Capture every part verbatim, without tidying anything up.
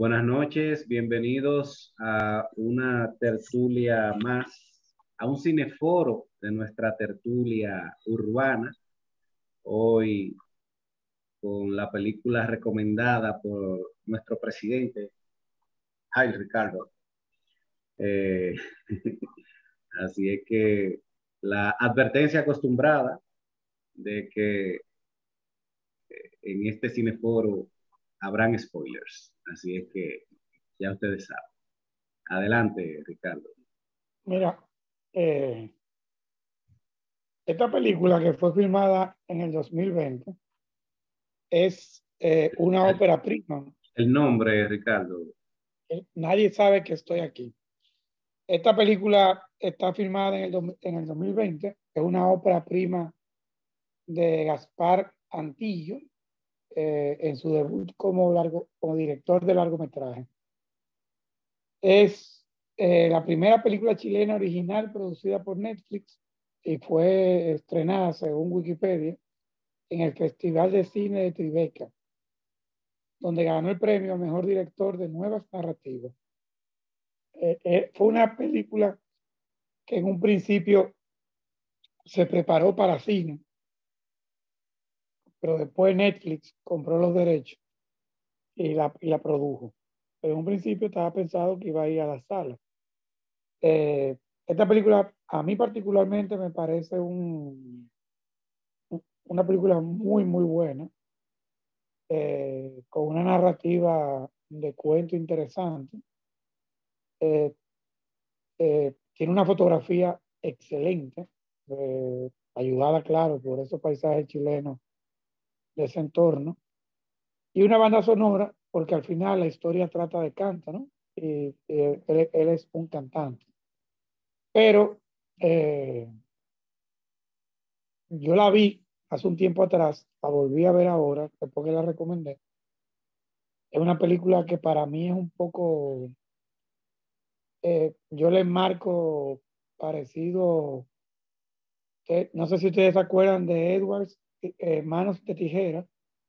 Buenas noches, bienvenidos a una tertulia más, a un cineforo de nuestra tertulia urbana. Hoy con la película recomendada por nuestro presidente, ay Ricardo. Eh, así es que la advertencia acostumbrada de que en este cineforo habrán spoilers. Así es que ya ustedes saben. Adelante, Ricardo. Mira, eh, esta película que fue filmada en el dos mil veinte es eh, una ópera prima. El nombre, Ricardo. Eh, Nadie sabe que estoy aquí. Esta película está filmada en el, do- en el dos mil veinte. Es una ópera prima de Gaspar Antillo eh, en su debut como, largo, como director de largometraje. Es eh, la primera película chilena original producida por Netflix y fue estrenada, según Wikipedia, en el Festival de Cine de Tribeca, donde ganó el premio a Mejor Director de Nuevas Narrativas. Eh, eh, fue una película que en un principio se preparó para cine, pero después Netflix compró los derechos y la, y la produjo. Pero en un principio estaba pensado que iba a ir a la sala. Eh, esta película a mí particularmente me parece un, una película muy, muy buena, eh, con una narrativa de cuento interesante. Eh, eh, Tiene una fotografía excelente, eh, ayudada, claro, por esos paisajes chilenos de ese entorno, y una banda sonora, porque al final la historia trata de canto, ¿no? Y, y él, él es un cantante. Pero eh, yo la vi hace un tiempo atrás, la volví a ver ahora, después que la recomendé. Es una película que para mí es un poco, eh, yo le marco parecido. Eh, no sé si ustedes se acuerdan de Edwards, eh, Manos de Tijera.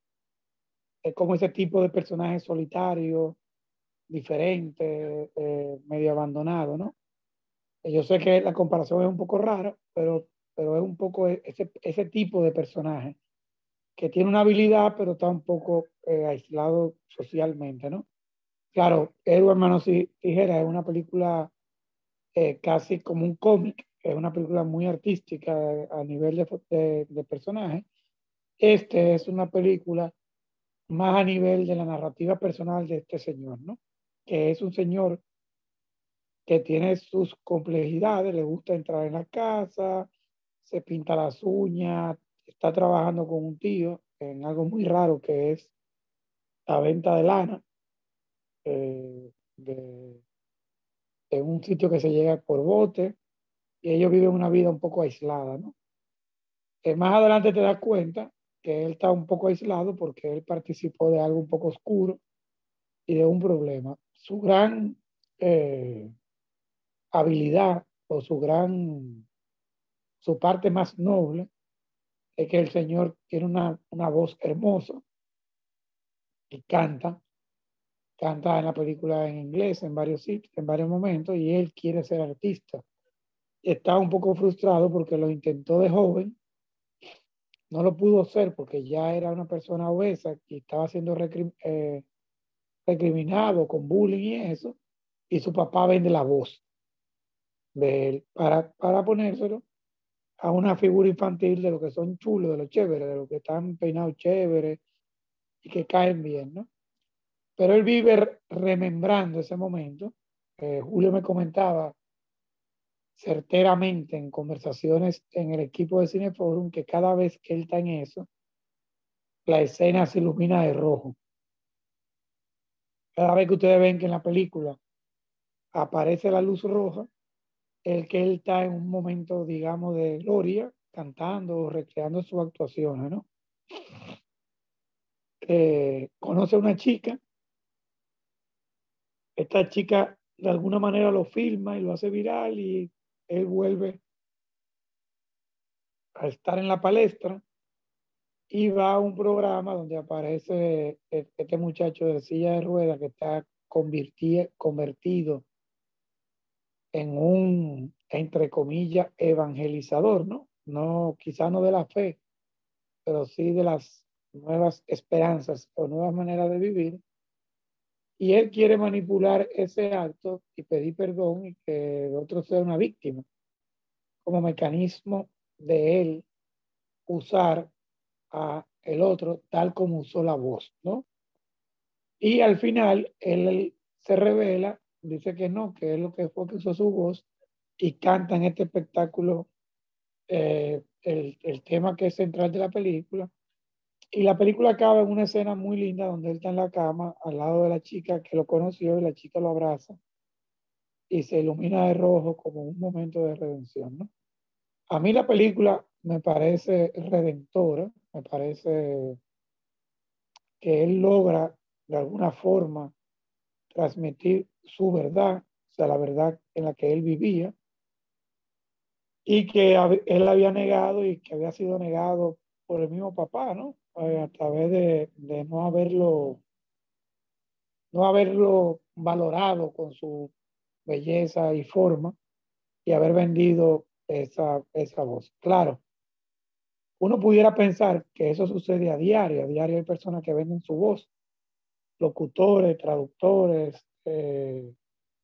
Es como ese tipo de personaje solitario, diferente, eh, medio abandonado, ¿no? Eh, Yo sé que la comparación es un poco rara, pero, pero es un poco e- ese, ese tipo de personaje que tiene una habilidad, pero está un poco eh, aislado socialmente, ¿no? Claro, Edward Manos y Tijera es una película eh, casi como un cómic, es una película muy artística eh, a nivel de, fo- de, de personaje. Este es una película más a nivel de la narrativa personal de este señor, ¿no? Que es un señor que tiene sus complejidades, le gusta entrar en la casa, se pinta las uñas, está trabajando con un tío en algo muy raro que es la venta de lana, eh, de, en un sitio que se llega por bote, y ellos viven una vida un poco aislada, ¿no? Eh, más adelante te das cuenta que él está un poco aislado porque él participó de algo un poco oscuro y de un problema. Su gran eh, habilidad o su gran, su parte más noble es que el Señor tiene una, una voz hermosa y canta, canta en la película en inglés en varios sitios, en varios momentos, y él quiere ser artista. Está un poco frustrado porque lo intentó de joven, no lo pudo ser porque ya era una persona obesa y estaba siendo recrim, eh, recriminado con bullying y eso, y su papá vende la voz de él para, para ponérselo a una figura infantil de lo que son chulos, de los chéveres, de los que están peinados chéveres y que caen bien, ¿no? Pero él vive remembrando ese momento. Eh, Julio me comentaba certeramente en conversaciones en el equipo de Cineforum que cada vez que él está en eso, la escena se ilumina de rojo. Cada vez que ustedes ven que en la película aparece la luz roja, el que él está en un momento, digamos, de gloria, cantando o recreando sus actuaciones, ¿no? Eh, conoce a una chica, esta chica de alguna manera lo filma y lo hace viral y él vuelve a estar en la palestra y va a un programa donde aparece este muchacho de silla de ruedas que está convirtió, convertido en un, entre comillas, evangelizador, ¿no? No, quizá no de la fe, pero sí de las nuevas esperanzas o nuevas maneras de vivir. Y él quiere manipular ese acto y pedir perdón y que el otro sea una víctima, como mecanismo de él usar a el otro tal como usó la voz, ¿no? Y al final él se revela, dice que no, que es lo que fue que usó su voz y canta en este espectáculo eh, el, el tema que es central de la película. Y la película acaba en una escena muy linda donde él está en la cama al lado de la chica que lo conoció y la chica lo abraza y se ilumina de rojo como un momento de redención, ¿no? A mí la película me parece redentora, me parece que él logra de alguna forma transmitir su verdad, o sea, la verdad en la que él vivía y que él había negado y que había sido negado por el mismo papá, ¿no? Eh, a través de, de no haberlo, no haberlo valorado con su belleza y forma y haber vendido esa, esa voz. Claro, uno pudiera pensar que eso sucede a diario, a diario hay personas que venden su voz, locutores, traductores, eh,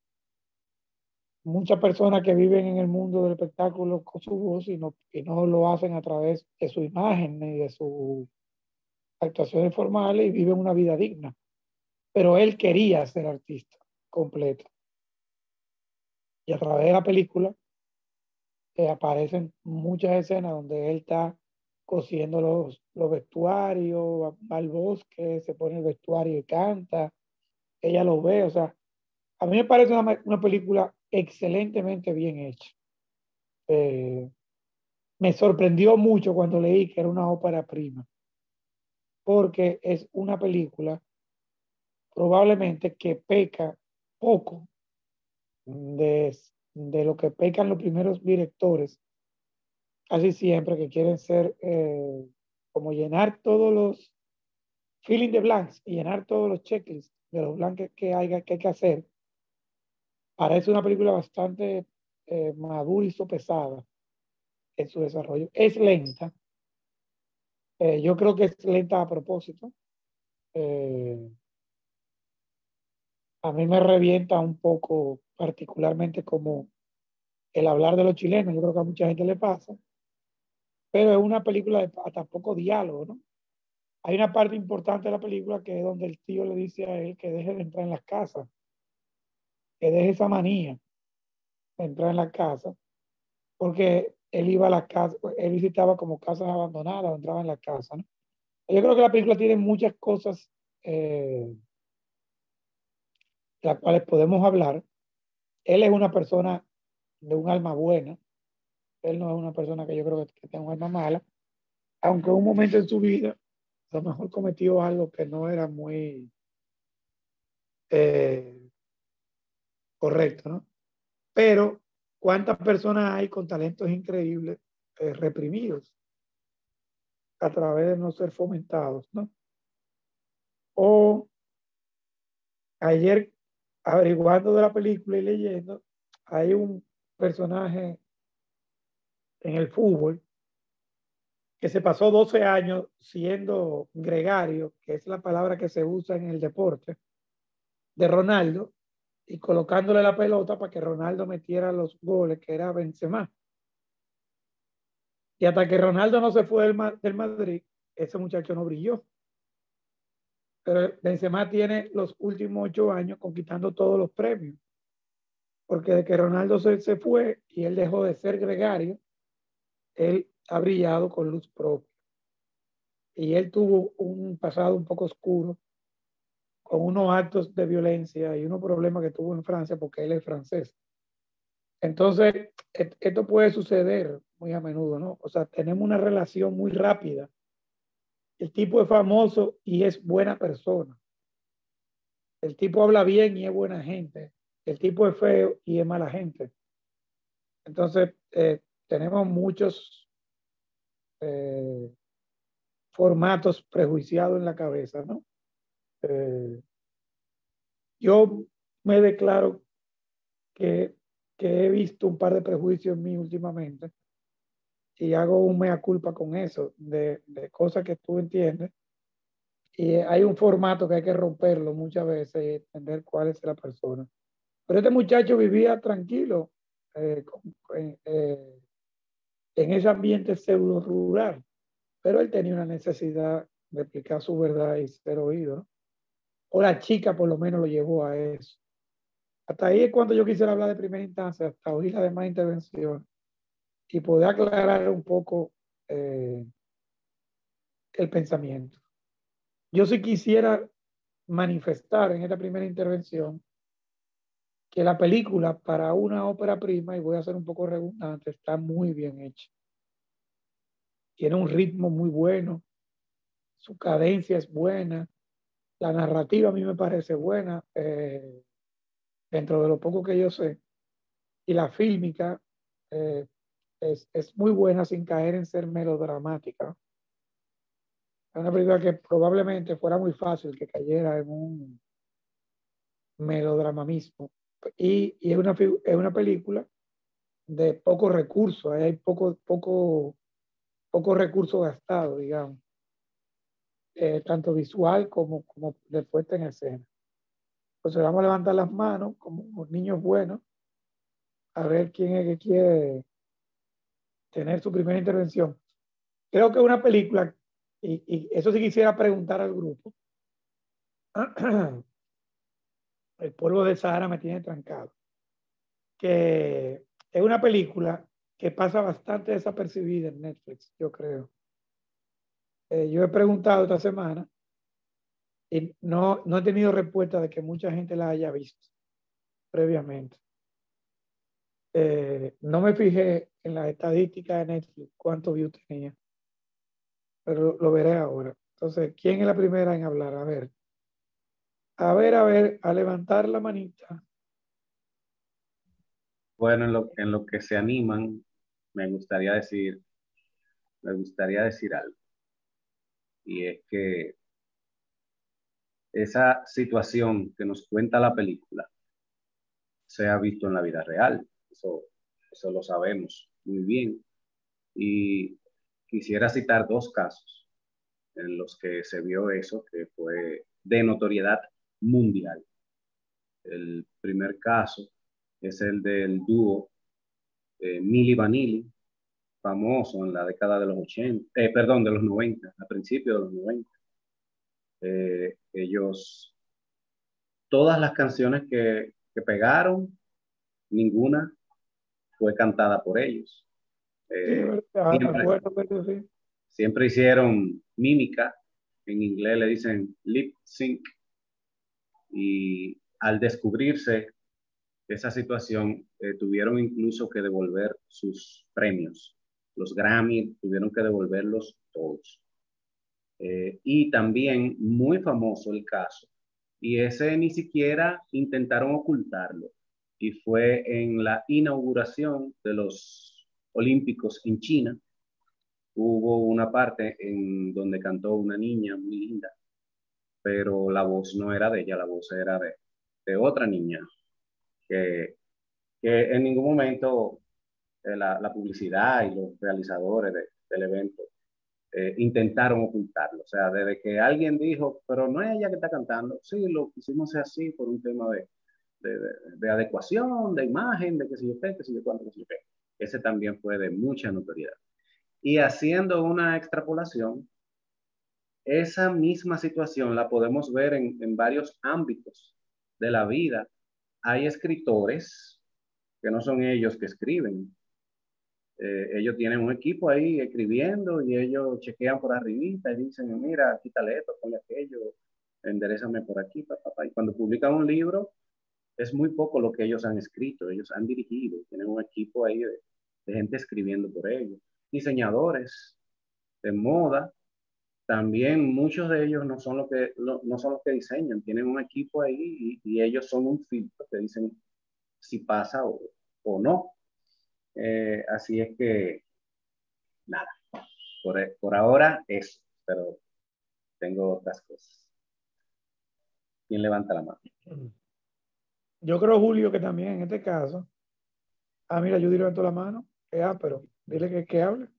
muchas personas que viven en el mundo del espectáculo con su voz y no, y no lo hacen a través de su imagen ni de sus actuaciones formales y viven una vida digna. Pero él quería ser artista completo. Y a través de la película eh, aparecen muchas escenas donde él está cosiendo los, los vestuarios, va, va al bosque, se pone el vestuario y canta, ella lo ve, o sea, a mí me parece una, una película excelentemente bien hecha. Eh, me sorprendió mucho cuando leí que era una ópera prima, porque es una película probablemente que peca poco de, de lo que pecan los primeros directores, casi siempre que quieren ser eh, como llenar todos los filling de blanks y llenar todos los checklists de los blancos que hay que, hay que hacer. Parece una película bastante eh, madura y sopesada en su desarrollo. Es lenta. Eh, yo creo que es lenta a propósito. Eh, a mí me revienta un poco, particularmente como el hablar de los chilenos. Yo creo que a mucha gente le pasa. Pero es una película de hasta poco diálogo, ¿no? Hay una parte importante de la película que es donde el tío le dice a él que deje de entrar en las casas, que deje esa manía de entrar en las casas, porque él iba a las casas, él visitaba como casas abandonadas, entraba en la casa, ¿no? Yo creo que la película tiene muchas cosas eh, de las cuales podemos hablar. Él es una persona de un alma buena, él no es una persona que yo creo que, que tenga un alma mala, aunque en un momento en su vida a lo mejor cometió algo que no era muy eh, correcto, ¿no? Pero, ¿cuántas personas hay con talentos increíbles eh, reprimidos a través de no ser fomentados, ¿no? O ayer, averiguando de la película y leyendo, hay un personaje en el fútbol que se pasó doce años siendo gregario, que es la palabra que se usa en el deporte, de Ronaldo, y colocándole la pelota para que Ronaldo metiera los goles, que era Benzema. Y hasta que Ronaldo no se fue del, del Madrid, ese muchacho no brilló. Pero Benzema tiene los últimos ocho años conquistando todos los premios. Porque de que Ronaldo se, se fue y él dejó de ser gregario, él ha brillado con luz propia. Y él tuvo un pasado un poco oscuro, con unos actos de violencia y unos problemas que tuvo en Francia porque él es francés. Entonces, esto puede suceder muy a menudo, ¿no? O sea, tenemos una relación muy rápida. El tipo es famoso y es buena persona. El tipo habla bien y es buena gente. El tipo es feo y es mala gente. Entonces, eh, tenemos muchos eh, formatos prejuiciados en la cabeza, ¿no? Eh, yo me declaro que, que he visto un par de prejuicios en mí últimamente y hago un mea culpa con eso, de, de cosas que tú entiendes. Y hay un formato que hay que romperlo muchas veces y entender cuál es la persona. Pero este muchacho vivía tranquilo eh, con- eh, eh, en ese ambiente pseudo rural, pero él tenía una necesidad de explicar su verdad y ser oído, ¿no? O la chica por lo menos lo llevó a eso. Hasta ahí es cuando yo quisiera hablar de primera instancia, hasta oír la demás intervención y poder aclarar un poco eh, el pensamiento. Yo sí quisiera manifestar en esta primera intervención que la película para una ópera prima, y voy a ser un poco redundante, está muy bien hecha. Tiene un ritmo muy bueno, su cadencia es buena, la narrativa a mí me parece buena, eh, dentro de lo poco que yo sé, y la fílmica eh, es, es muy buena sin caer en ser melodramática. Es una película que probablemente fuera muy fácil que cayera en un melodramismo. Y, y es, una, es una película de pocos recursos, hay poco, poco, poco recursos gastados, digamos, eh, tanto visual como, como de puesta en escena. Entonces vamos a levantar las manos como niños buenos a ver quién es que quiere tener su primera intervención. Creo que una película, y, y eso sí quisiera preguntar al grupo, El polvo de Sahara me tiene trancado, que es una película que pasa bastante desapercibida en Netflix, yo creo. Eh, yo he preguntado esta semana y no, no he tenido respuesta de que mucha gente la haya visto previamente. Eh, no me fijé en las estadísticas de Netflix cuántos views tenía, pero lo, lo veré ahora. Entonces, ¿quién es la primera en hablar? A ver, a ver, a ver, a levantar la manita. Bueno, en lo, en lo que se animan, me gustaría decir, me gustaría decir algo. Y es que esa situación que nos cuenta la película se ha visto en la vida real. Eso, eso lo sabemos muy bien. Y quisiera citar dos casos en los que se vio eso, que fue de notoriedad mundial. El primer caso es el del dúo eh, Milli Vanilli, famoso en la década de los ochenta, eh, perdón, de los noventa, a principios de los noventa. Eh, ellos, todas las canciones que, que pegaron, ninguna fue cantada por ellos. Sí, Eh, verdad, me siempre, acuerdo que eso sí. siempre hicieron mímica, en inglés le dicen lip sync, y al descubrirse esa situación, eh, tuvieron incluso que devolver sus premios. Los Grammy tuvieron que devolverlos todos. Eh, y también muy famoso el caso, y ese ni siquiera intentaron ocultarlo, y fue en la inauguración de los Olímpicos en China. Hubo una parte en donde cantó una niña muy linda, pero la voz no era de ella, la voz era de, de otra niña, que, que en ningún momento eh, la, la, publicidad y los realizadores de, del evento eh, intentaron ocultarlo. O sea, desde que alguien dijo, pero no es ella que está cantando, sí, lo quisimos hacer así por un tema de, de, de, de adecuación, de imagen, de que si yo qué, que si yo cuánto, que si yo qué. Ese también fue de mucha notoriedad. Y haciendo una extrapolación, esa misma situación la podemos ver en, en varios ámbitos de la vida. Hay escritores que no son ellos que escriben, eh, ellos tienen un equipo ahí escribiendo y ellos chequean por arribita y dicen, mira, quítale esto, ponle aquello, enderezame por aquí, papá. Pa, pa. Y cuando publican un libro, es muy poco lo que ellos han escrito, ellos han dirigido, tienen un equipo ahí de, de gente escribiendo por ellos. Diseñadores de moda, también muchos de ellos no son, lo que, no, no son los que diseñan, tienen un equipo ahí y, y ellos son un filtro que dicen si pasa o, o no. Eh, así es que, nada. Por, por ahora eso, pero tengo otras cosas. ¿Quién levanta la mano? yo creo, Julio, que también en este caso, ah, mira, Judy levantó la mano, eh, ah, pero dile que, que hable.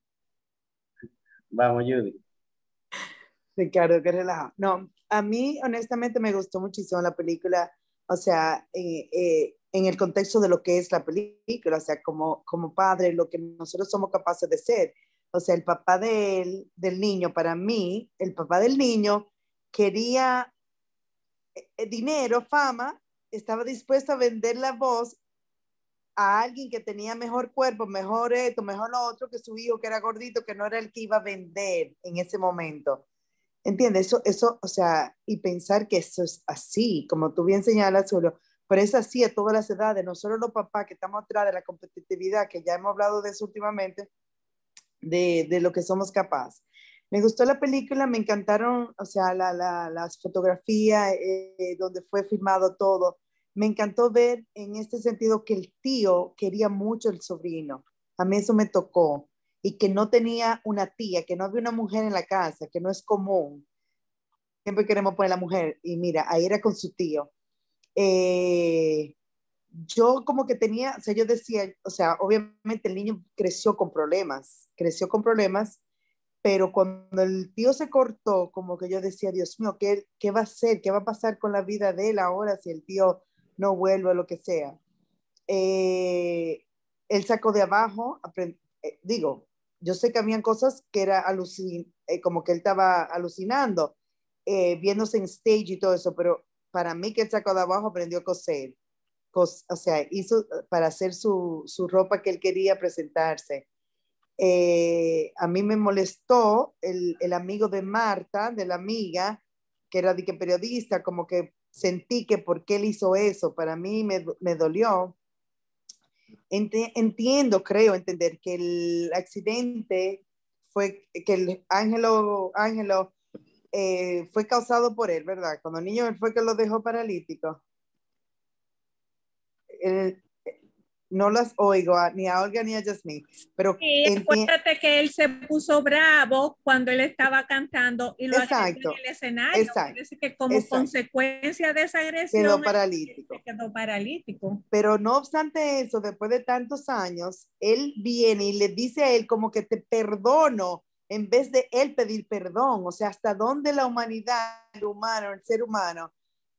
Vamos, Judy. Ricardo, qué relajo. No, a mí honestamente me gustó muchísimo la película, o sea, eh, eh, en el contexto de lo que es la película, o sea, como, como padre, lo que nosotros somos capaces de ser. O sea, el papá del, del niño, para mí, el papá del niño quería eh, dinero, fama, estaba dispuesto a vender la voz a alguien que tenía mejor cuerpo, mejor esto, mejor lo otro, que su hijo que era gordito, que no era el que iba a vender en ese momento. ¿Entiendes? Eso, eso, o sea, y pensar que eso es así, como tú bien señalas, solo, pero es así a todas las edades, no solo los papás que estamos atrás de la competitividad, que ya hemos hablado de eso últimamente, de, de lo que somos capaces. Me gustó la película, me encantaron, o sea, la, la, las fotografías, eh, donde fue filmado todo. Me encantó ver en este sentido que el tío quería mucho el sobrino. A mí eso me tocó. Y que no tenía una tía, que no había una mujer en la casa, que no es común. Siempre queremos poner la mujer. Y mira, ahí era con su tío. Eh, yo como que tenía, o sea, yo decía, o sea, obviamente el niño creció con problemas, creció con problemas, pero cuando el tío se cortó, como que yo decía, Dios mío, ¿qué, qué va a hacer? ¿Qué va a pasar con la vida de él ahora si el tío no vuelve o lo que sea? Eh, él sacó de abajo, aprend, eh, digo, yo sé que habían cosas que era alucin, eh, como que él estaba alucinando, eh, viéndose en stage y todo eso, pero para mí que él sacó de abajo aprendió a coser, Cos, o sea, hizo para hacer su, su ropa que él quería presentarse. Eh, a mí me molestó el, el, amigo de Marta, de la amiga, que era de que periodista, como que sentí que por qué él hizo eso, para mí me, me dolió. Ent- entiendo, creo entender que el accidente fue, que el Ángelo, Ángelo eh, fue causado por él, ¿verdad? Cuando el niño él fue que lo dejó paralítico. El, no las oigo a, ni a Olga ni a Jasmine, pero sí, acuérdate que él se puso bravo cuando él estaba cantando y lo agredió en el escenario. Exacto, Parece que como exacto. consecuencia de esa agresión quedó paralítico. quedó paralítico. Pero no obstante eso, después de tantos años, él viene y le dice a él como que te perdono en vez de él pedir perdón. O sea, hasta dónde la humanidad, el humano, el ser humano,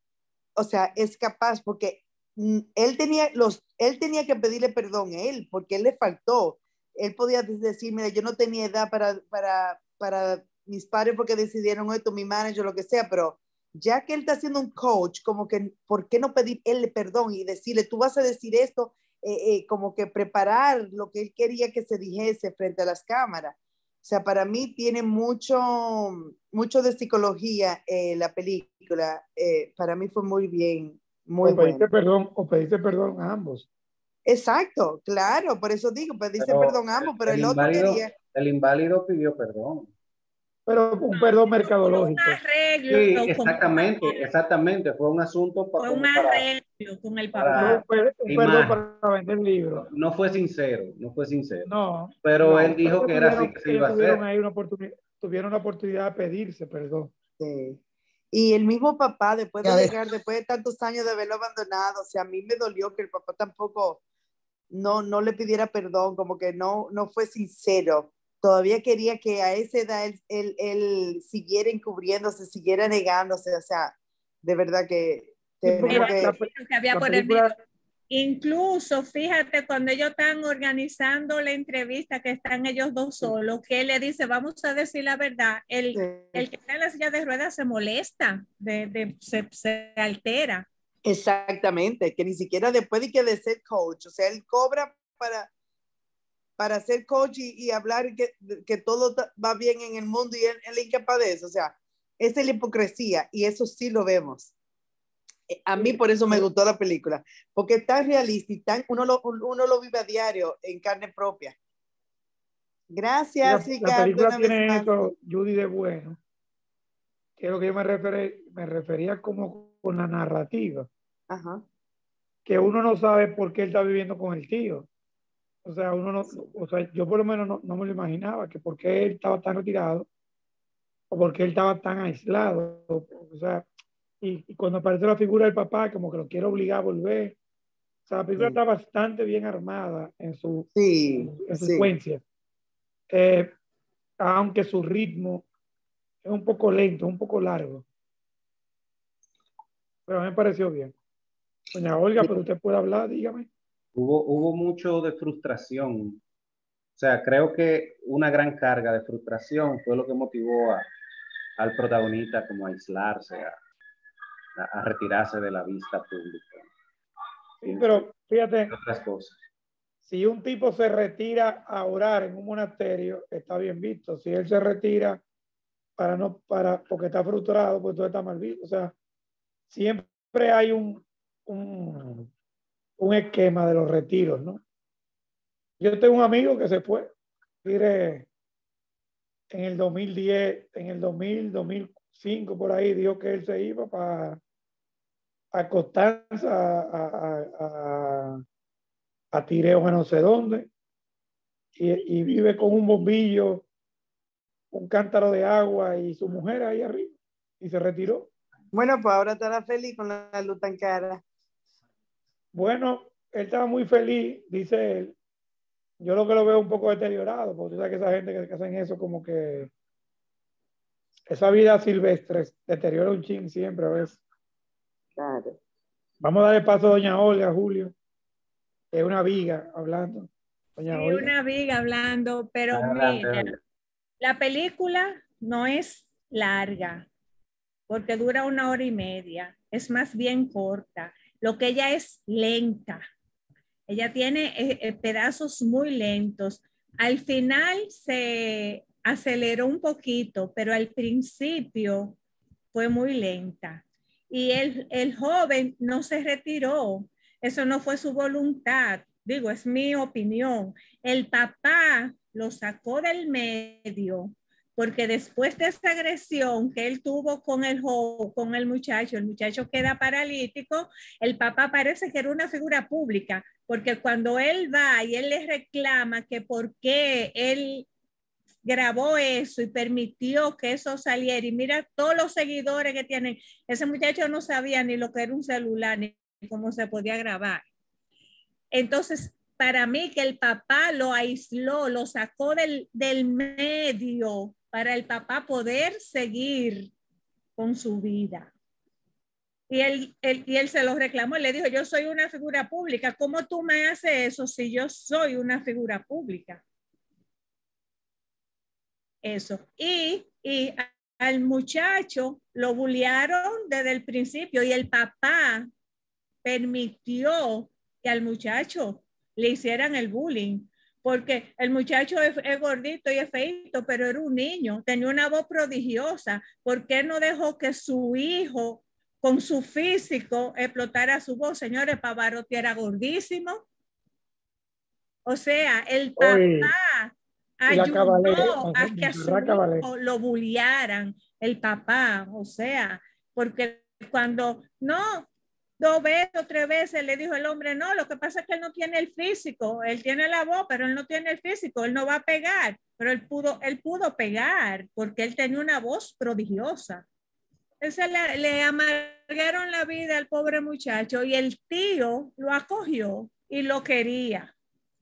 o sea, es capaz, porque él tenía, los, él tenía que pedirle perdón a él, porque él le faltó. Él podía decir, mira, yo no tenía edad para, para, para mis padres porque decidieron esto, mi manager, lo que sea, pero ya que él está haciendo un coach, como que, ¿por qué no pedir él perdón y decirle, tú vas a decir esto, eh, eh, como que preparar lo que él quería que se dijese frente a las cámaras? O sea, para mí tiene mucho, mucho de psicología eh, la película. Eh, para mí fue muy bien, muy o pediste bueno. Perdón, o pediste perdón a ambos. Exacto, claro, por eso digo, pediste perdón a ambos, pero el, el, el otro inválido, quería... El inválido pidió perdón. Pero un perdón mercadológico. Un arreglo, sí, exactamente, exactamente. Fue un asunto para, fue un arreglo para, con el papá. Para, un, per, un perdón para vender libros. No, no fue sincero, no fue sincero. No. Pero no, él dijo que era así que se iba a hacer. Ahí una oportunidad, tuvieron la oportunidad de pedirse perdón. Sí. Y el mismo papá, después de llegar, después de tantos años de haberlo abandonado, o sea, a mí me dolió que el papá tampoco no, no le pidiera perdón, como que no, no fue sincero. Todavía quería que a esa edad él, él, él siguiera encubriéndose, siguiera negándose, o sea, de verdad que... Sí, que, la, que, la, que había por película... el Incluso, fíjate, cuando ellos están organizando la entrevista, que están ellos dos solos, que él le dice, vamos a decir la verdad, el, sí. el que está en la silla de ruedas se molesta, de, de, se, se altera. Exactamente, que ni siquiera después de que de ser coach, o sea, él cobra para, para ser coach y, y hablar que, que todo va bien en el mundo y él, él es incapaz de eso, o sea, esa es la hipocresía y eso sí lo vemos. A mí por eso me gustó la película, porque es tan realista y tan, uno, lo, uno lo vive a diario en carne propia. Gracias, la, Ricardo. La película tiene esto, Judy, de bueno, que es lo que yo me, referé, me refería como con la narrativa. Ajá. Que uno no sabe por qué él está viviendo con el tío. O sea, uno no, o sea, yo por lo menos no, no me lo imaginaba, que por qué él estaba tan retirado o por qué él estaba tan aislado. O sea, y, y cuando aparece la figura del papá, como que lo quiere obligar a volver, O sea, la película Sí. está bastante bien armada en su, Sí, en su sí. secuencia. Eh, aunque su ritmo es un poco lento, un poco largo. Pero a mí me pareció bien. Doña Olga, pero usted puede hablar, dígame. Hubo, hubo mucho de frustración. O sea, creo que una gran carga de frustración fue lo que motivó a, al protagonista como a aislarse, a, a, a retirarse de la vista pública. Sí, pero fíjate, Otras cosas. si un tipo se retira a orar en un monasterio, está bien visto. Si él se retira para no, para, porque está frustrado, pues todo está mal visto. O sea, siempre hay un, un, un esquema de los retiros, ¿no? Yo tengo un amigo que se fue, mire, en el dos mil diez, en el dos mil, dos mil cinco, por ahí, dijo que él se iba para a Constanza, a, a, a, a Tireo, a no sé dónde, y, y vive con un bombillo, un cántaro de agua y su mujer ahí arriba, y se retiró. Bueno, pues ahora estará feliz con la luz tan cara. Bueno, él estaba muy feliz, dice él. Yo lo que lo veo un poco deteriorado, porque tú sabes que esa gente que, que hacen eso, como que esa vida silvestre deteriora un chin siempre a veces. Claro. Vamos a darle paso a doña Olga, Julio, que es una viga hablando. Doña Sí, Olga. una viga hablando, pero Adelante, mira, Olga. la película no es larga, porque dura una hora y media, es más bien corta. Lo que ella es lenta, ella tiene eh, eh, pedazos muy lentos. Al final se aceleró un poquito, pero al principio fue muy lenta. Y el, el joven no se retiró, eso no fue su voluntad, digo, es mi opinión. El papá lo sacó del medio porque después de esa agresión que él tuvo con el, con el muchacho, el muchacho queda paralítico, el papá parece que era una figura pública, porque cuando él va y él le reclama que por qué él grabó eso y permitió que eso saliera, y mira todos los seguidores que tienen, ese muchacho no sabía ni lo que era un celular, ni cómo se podía grabar. Entonces, para mí que el papá lo aisló, lo sacó del, del medio para el papá poder seguir con su vida. Y él, él, y él se lo reclamó, le dijo, yo soy una figura pública, ¿cómo tú me haces eso si yo soy una figura pública? Eso. Y, y al muchacho lo bullearon desde el principio y el papá permitió que al muchacho le hicieran el bullying, porque el muchacho es, es gordito y es feito, pero era un niño, tenía una voz prodigiosa. ¿Por qué no dejó que su hijo, con su físico, explotara su voz? Señores, Pavarotti era gordísimo. O sea, el papá Oye, y la Cabalé, ayudó a que a su Cabalé. hijo lo bulliaran, el papá, o sea, porque cuando no, dos veces o tres veces le dijo el hombre, no, lo que pasa es que él no tiene el físico, él tiene la voz, pero él no tiene el físico, él no va a pegar, pero él pudo, él pudo pegar porque él tenía una voz prodigiosa. Entonces le, le amargaron la vida al pobre muchacho y el tío lo acogió y lo quería.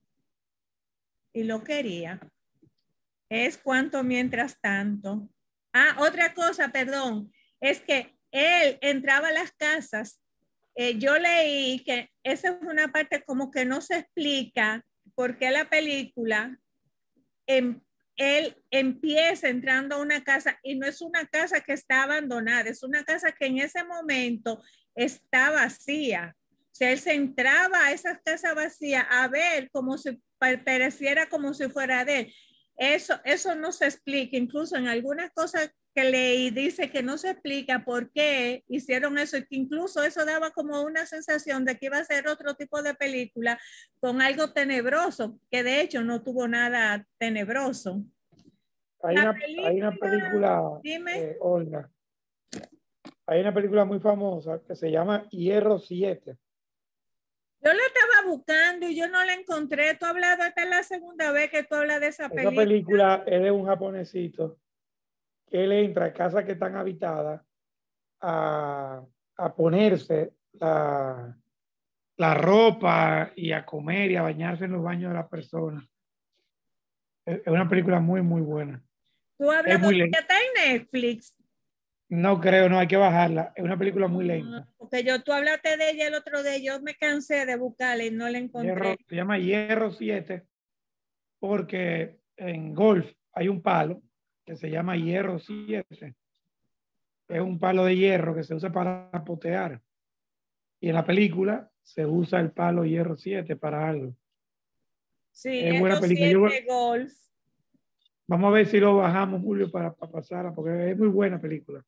Y lo quería. Es cuanto mientras tanto. Ah, otra cosa, perdón, es que él entraba a las casas. Eh, yo leí que esa es una parte como que no se explica por qué la película, em, él empieza entrando a una casa y no es una casa que está abandonada, es una casa que en ese momento está vacía. O sea, él se entraba a esa casa vacía a ver como si pareciera como si fuera de él. Eso, eso no se explica, incluso en algunas cosas que leí dice que no se explica por qué hicieron eso, y que incluso eso daba como una sensación de que iba a ser otro tipo de película con algo tenebroso, que de hecho no tuvo nada tenebroso. Hay La una, película, hay una película, dime. eh, Olga, hay una película muy famosa que se llama Hierro siete. Yo la estaba buscando y yo no la encontré. Tú has hablado, esta es la segunda vez que tú hablas de esa Esa película. película es de un japonesito que él entra a casas que están habitadas a, a ponerse la, la ropa y a comer y a bañarse en los baños de las personas. Es, es una película muy, muy buena. Tú hablas Es muy de lenta. está en Netflix. No creo, no, hay que bajarla. Es una película muy lenta. Porque yo, tú hablaste de ella el otro día, yo me cansé de buscarla y no la encontré. Hierro, se llama Hierro siete porque en golf hay un palo que se llama Hierro siete. Es un palo de hierro que se usa para potear. Y en la película se usa el palo Hierro siete para algo. Sí, Es buena Hierro película. siete Yo, Golf. vamos a ver si lo bajamos, Julio, para, para pasarla, porque es muy buena película.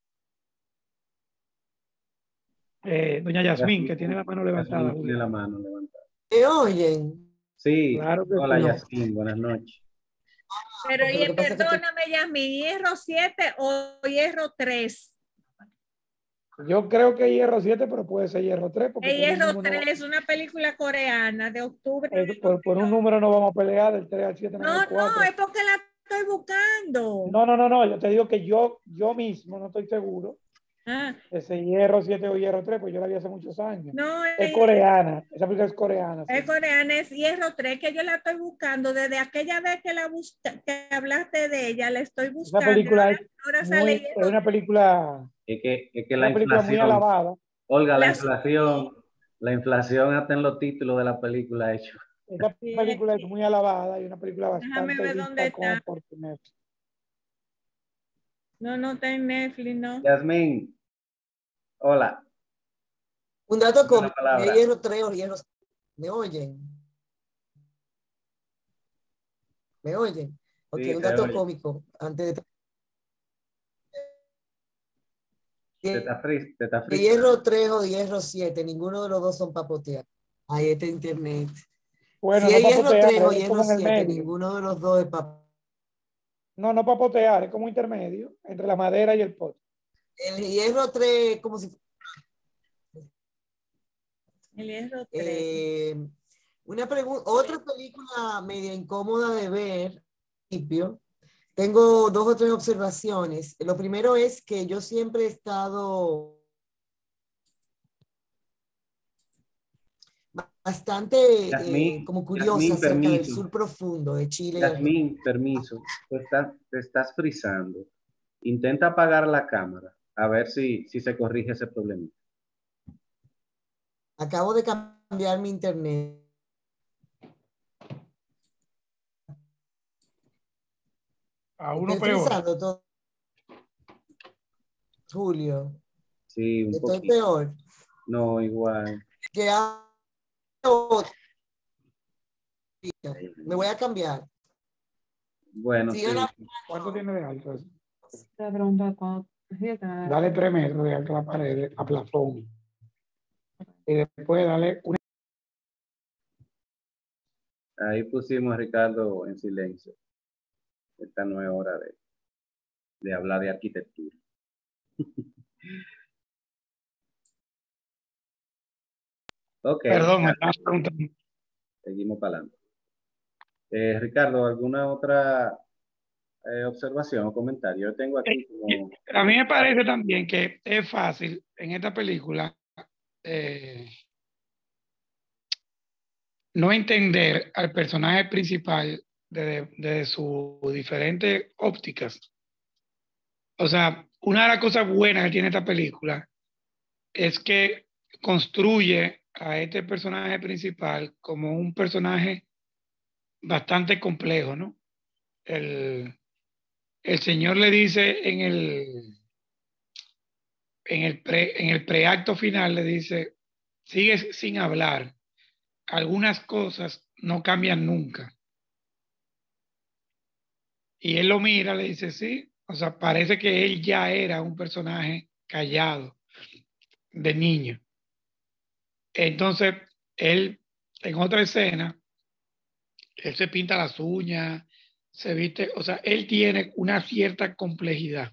Eh, doña Yasmín, que tiene la mano levantada. Yasmín tiene Julio. la mano levantada. ¿Me oyen? Sí, Claro que hola sí. Yasmín, buenas noches. Pero Porque lo y que pasa es que estoy- perdóname, Yasmín, ¿Hierro siete o Hierro tres? Yo creo que Hierro siete, pero puede ser Hierro tres. Porque El por un Hierro número tres es una película coreana de octubre. no- eh, por, por un número no vamos a pelear, del tres al siete, no, No, al cuatro. no, es porque la estoy buscando. No, no, no, no, yo te digo que yo, yo mismo no estoy seguro Ah, ese Hierro siete o Hierro tres, pues yo la vi hace muchos años. no, Es es, coreana, esa película es coreana. es Sí. coreana, es Hierro tres, que yo la estoy buscando. Desde aquella vez que la busca, que hablaste de ella, la estoy Esa buscando. película Ahora, es, ahora muy, sale es Hierro una película, Es que, es que una la película muy inflación, alabada. Olga, la Las- inflación, la inflación hasta en los títulos de la película hecho. Esa película es muy alabada y una película Déjame bastante ver dónde vista como está. por Netflix. No, no está en Netflix, no. Yasmín, hola. Un dato Dame la cómico, palabra. Hierro tres o Hierro siete. ¿Me oyen? ¿Me oyen? Ok, Sí, un te dato oye. cómico. Antes de... Te está fris, te está De fris. Hierro tres o Hierro siete, ninguno de los dos son papotear. Ahí está internet. Bueno, Si no es para Hierro potear, tres o es Hierro como en el siete, medio. ninguno de los dos es papotear. No, no para potear, es como intermedio entre la madera y el pot. El Hierro tres, como si... El Hierro tres. Eh, una pregunta, otra película media incómoda de ver, al principio. Tengo dos o tres observaciones. Lo primero es que yo siempre he estado bastante Yasmín, eh, como curiosa Yasmín, acerca del permiso. sur profundo de Chile y Argentina. Yasmín, permiso. Te estás, te estás frizando. Intenta apagar la cámara, a ver si, si se corrige ese problema. Acabo de cambiar mi internet. A uno Estoy peor. frizando todo. Julio, Sí, un estoy poquito. peor. No, igual. Que ha- Me voy a cambiar. Bueno, Sigan sí. la- ¿Cuánto tiene de alto eso? La pregunta cuando Dale tres metros de alto a la pared, a plafón. Y después dale una. Ahí pusimos a Ricardo en silencio. Esta no es hora de, de hablar de arquitectura. Ok, Perdón, me estabas preguntando. seguimos para adelante. Eh, Ricardo, ¿alguna otra eh, observación o comentario? Yo tengo aquí como... A mí me parece también que es fácil en esta película eh, no entender al personaje principal desde, desde sus diferentes ópticas. O sea, una de las cosas buenas que tiene esta película es que construye a este personaje principal como un personaje bastante complejo, ¿no? El, el señor le dice en el, en el, pre, en el preacto final, le dice, sigues sin hablar, algunas cosas no cambian nunca. Y él lo mira, le dice, sí, o sea, parece que él ya era un personaje callado de niño. Entonces, él, en otra escena, él se pinta las uñas, se viste, o sea, él tiene una cierta complejidad.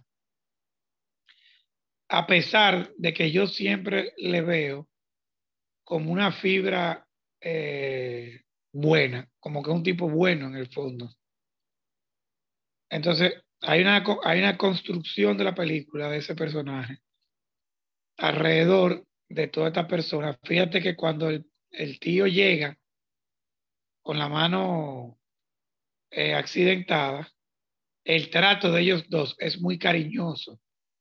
A pesar de que yo siempre le veo como una fibra eh, buena, como que un tipo bueno en el fondo. Entonces, hay una, hay una construcción de la película de ese personaje alrededor de toda esta persona. Fíjate que cuando el, el tío llega con la mano eh, accidentada, el trato de ellos dos es muy cariñoso.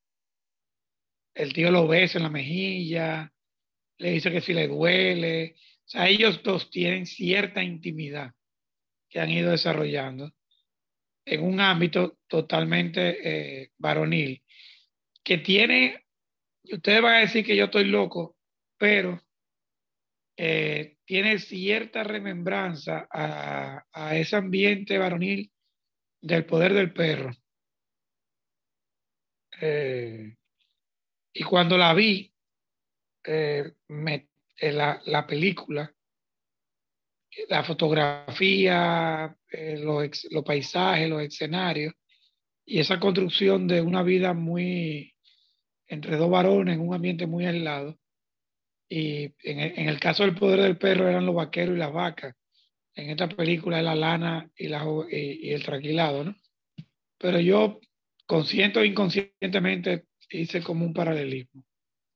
El tío lo besa en la mejilla, le dice que si le duele. O sea, ellos dos tienen cierta intimidad que han ido desarrollando en un ámbito totalmente eh, varonil, que tiene, ustedes van a decir que yo estoy loco, pero eh, tiene cierta remembranza a, a ese ambiente varonil del Poder del Perro. Eh, y cuando la vi, eh, me, eh, la, la película, la fotografía, eh, los, los paisajes, los escenarios, y esa construcción de una vida muy entre dos varones en un ambiente muy aislado. Y en el, en el caso del Poder del Perro eran los vaqueros y las vacas. En esta película es la lana y, la, y, y el tranquilado, ¿no? Pero yo, consciente o inconscientemente, hice como un paralelismo.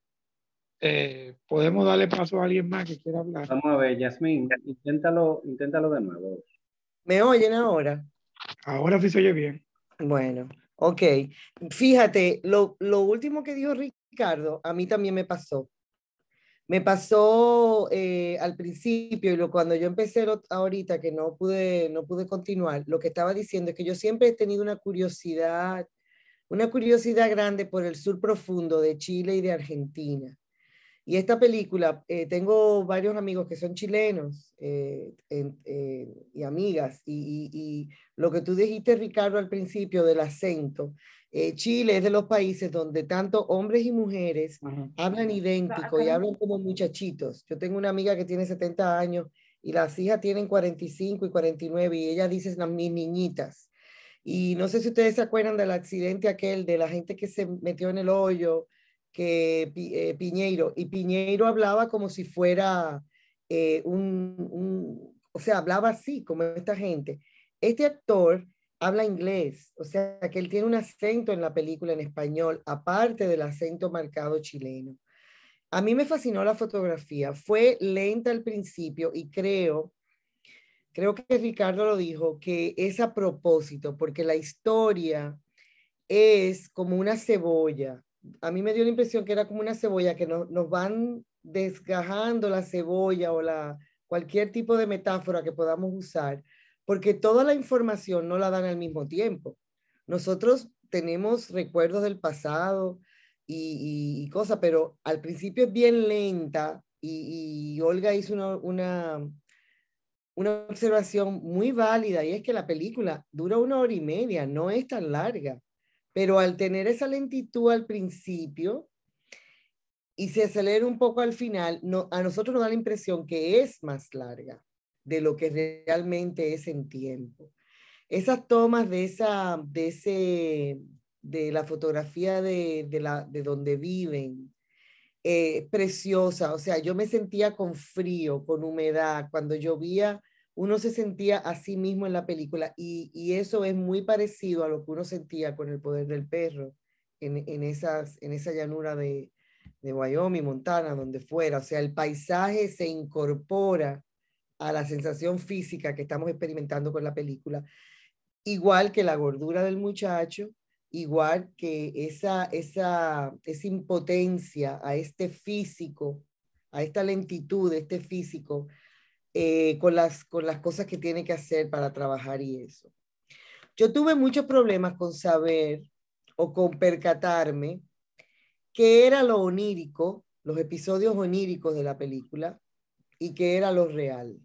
Eh, podemos darle paso a alguien más que quiera hablar. Vamos a ver, Yasmín, inténtalo, inténtalo de nuevo. ¿Me oyen ahora? Ahora sí se oye bien. Bueno, ok. Fíjate, lo, lo último que dijo Ricardo, a mí también me pasó. Me pasó eh, al principio y lo, cuando yo empecé lo, ahorita que no pude, no pude continuar, lo que estaba diciendo es que yo siempre he tenido una curiosidad, una curiosidad grande por el sur profundo de Chile y de Argentina. Y esta película, eh, tengo varios amigos que son chilenos eh, en, eh, y amigas, y, y, y lo que tú dijiste, Ricardo, al principio del acento, eh, Chile es de los países donde tanto hombres y mujeres uh-huh. hablan idéntico y hablan como muchachitos. Yo tengo una amiga que tiene setenta años y las hijas tienen cuarenta y cinco y cuarenta y nueve y ellas dicen las mis niñitas. Y no sé si ustedes se acuerdan del accidente aquel de la gente que se metió en el hoyo, que eh, Piñeiro, y Piñeiro hablaba como si fuera eh, un, un, o sea, hablaba así como esta gente. Este actor habla inglés, o sea, que él tiene un acento en la película en español, aparte del acento marcado chileno. A mí me fascinó la fotografía, fue lenta al principio y creo, creo que Ricardo lo dijo, que es a propósito, porque la historia es como una cebolla. A mí me dio la impresión que era como una cebolla, que no, nos van desgajando la cebolla o la, cualquier tipo de metáfora que podamos usar, porque toda la información no la dan al mismo tiempo. Nosotros tenemos recuerdos del pasado y, y, y cosas, pero al principio es bien lenta y, y Olga hizo una, una, una observación muy válida, y es que la película dura una hora y media, no es tan larga. Pero al tener esa lentitud al principio y se acelera un poco al final, no, a nosotros nos da la impresión que es más larga de lo que realmente es en tiempo. Esas tomas de, esa, de, ese, de la fotografía de, de, la, de donde viven, eh, preciosa. O sea, yo me sentía con frío, con humedad. Cuando llovía, uno se sentía a sí mismo en la película y, y eso es muy parecido a lo que uno sentía con El Poder del Perro en, en, esas, en esa llanura de, de Wyoming, Montana, donde fuera. O sea, el paisaje se incorpora a la sensación física que estamos experimentando con la película, igual que la gordura del muchacho, igual que esa, esa, esa impotencia a este físico, a esta lentitud de este físico, Eh, con, las, con las cosas que tiene que hacer para trabajar y eso. Yo tuve muchos problemas con saber o con percatarme qué era lo onírico, los episodios oníricos de la película y qué era lo real.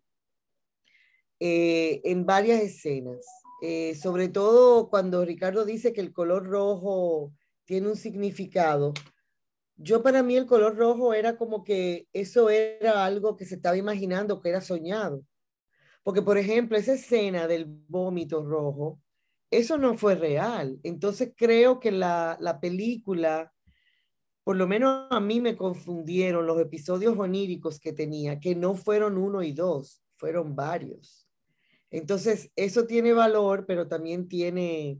Eh, en varias escenas, eh, sobre todo cuando Ricardo dice que el color rojo tiene un significado. Yo para mí el color rojo era como que eso era algo que se estaba imaginando, que era soñado. Porque, por ejemplo, esa escena del vómito rojo, eso no fue real. Entonces creo que la, la película, por lo menos a mí me confundieron los episodios oníricos que tenía, que no fueron uno y dos, fueron varios. Entonces eso tiene valor, pero también tiene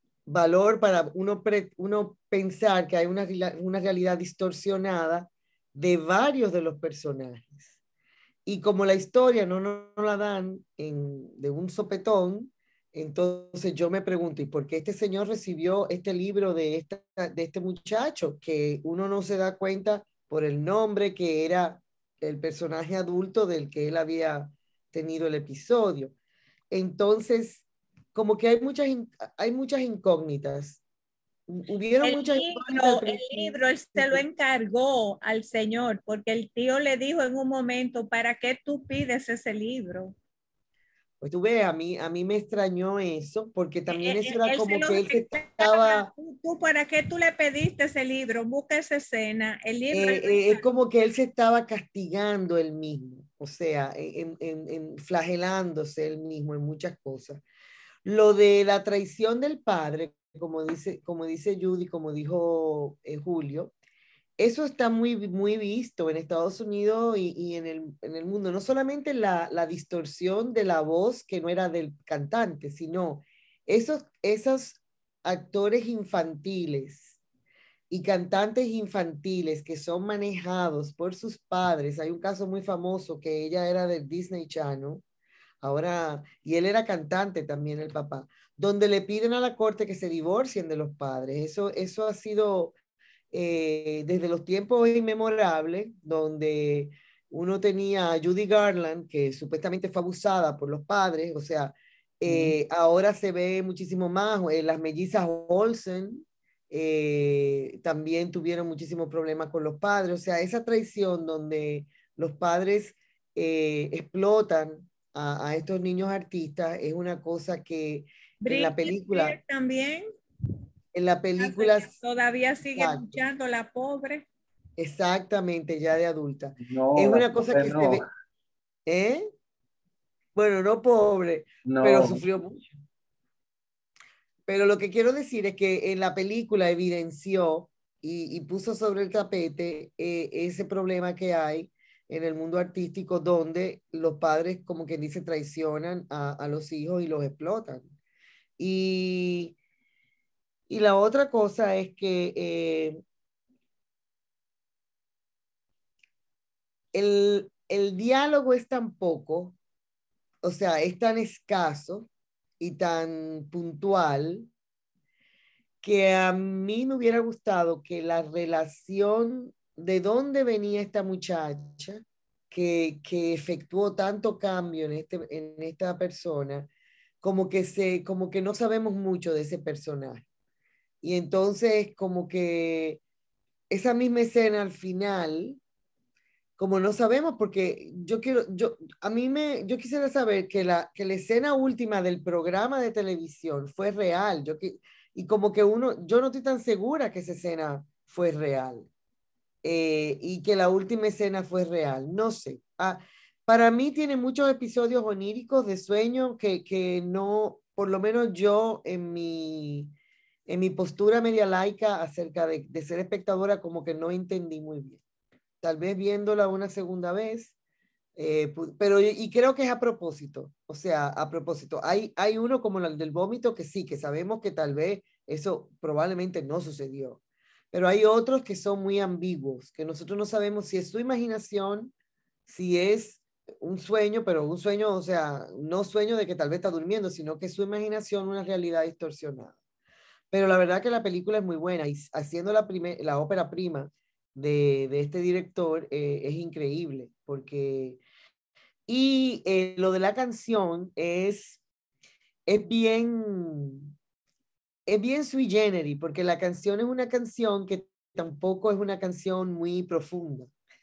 valor para uno, pre, uno pensar que hay una, una realidad distorsionada de varios de los personajes. Y como la historia no nos no la dan en, de un sopetón, entonces yo me pregunto, ¿y por qué este señor recibió este libro de, esta, de este muchacho? Que uno no se da cuenta por el nombre, que era el personaje adulto del que él había tenido el episodio. Entonces, como que hay muchas, hay muchas incógnitas. Hubieron El muchas incógnitas al libro, el principio. libro, él se lo encargó al señor, porque el tío le dijo en un momento, ¿para qué tú pides ese libro? Pues tú ves, a mí, a mí me extrañó eso, porque también Él, eso era él se como lo que él se reclama, estaba, ¿tú, tú para qué tú le pediste ese libro? Busca esa escena, el libro. eh, eh, es como que él se estaba castigando él mismo, o sea, en, en, en flagelándose él mismo en muchas cosas. Lo de la traición del padre, como dice, como dice Judy, como dijo eh, Julio, eso está muy, muy visto en Estados Unidos y, y en, el, en el mundo. No solamente la, la distorsión de la voz que no era del cantante, sino esos, esos actores infantiles y cantantes infantiles que son manejados por sus padres. Hay un caso muy famoso que ella era del Disney Channel, ahora, y él era cantante también, el papá, donde le piden a la corte que se divorcien de los padres. Eso, eso ha sido eh, desde los tiempos inmemorables, donde uno tenía a Judy Garland, que supuestamente fue abusada por los padres, o sea, eh, mm. ahora se ve muchísimo más, eh, las mellizas Olsen eh, también tuvieron muchísimos problemas con los padres, o sea, esa traición donde los padres eh, explotan a, a, estos niños artistas es una cosa que Britney en la película... Spears también. En la película... Todavía sigue exacto, luchando la pobre. exactamente, ya de adulta. No, Es la una cosa pobre que se no. ve... ¿Eh? Bueno, no pobre, pero No, sufrió mucho. Pero lo que quiero decir es que en la película evidenció y, y puso sobre el tapete eh, ese problema que hay en el mundo artístico donde los padres, como quien dice, traicionan a, a los hijos y los explotan. Y, y la otra cosa es que eh, el, el diálogo es tan poco, o sea, es tan escaso y tan puntual que a mí me hubiera gustado que la relación de dónde venía esta muchacha que, que efectuó tanto cambio en, este, en esta persona, como que, se, como que no sabemos mucho de ese personaje. Y entonces como que esa misma escena al final, como no sabemos, porque yo quiero, yo, a mí me, yo quisiera saber que la, que la escena última del programa de televisión fue real, yo que, y como que uno, yo no estoy tan segura que esa escena fue real, eh, y que la última escena fue real, no sé. Ah, para mí tiene muchos episodios oníricos de sueño que, que no, por lo menos yo en mi, en mi postura media laica acerca de, de ser espectadora, como que no entendí muy bien. Tal vez viéndola una segunda vez, eh, pero y creo que es a propósito, o sea, a propósito. Hay, hay uno como el del vómito que sí, que sabemos que tal vez eso probablemente no sucedió, pero hay otros que son muy ambiguos, que nosotros no sabemos si es su imaginación, si es un sueño, pero un sueño, o sea, no sueño de que tal vez está durmiendo, sino que es su imaginación una realidad distorsionada. Pero la verdad que la película es muy buena y haciendo la, primer, la ópera prima de, de este director eh, es increíble porque y eh, lo de la canción es, es bien es bien sui generis porque la canción es una canción que tampoco es una canción muy profunda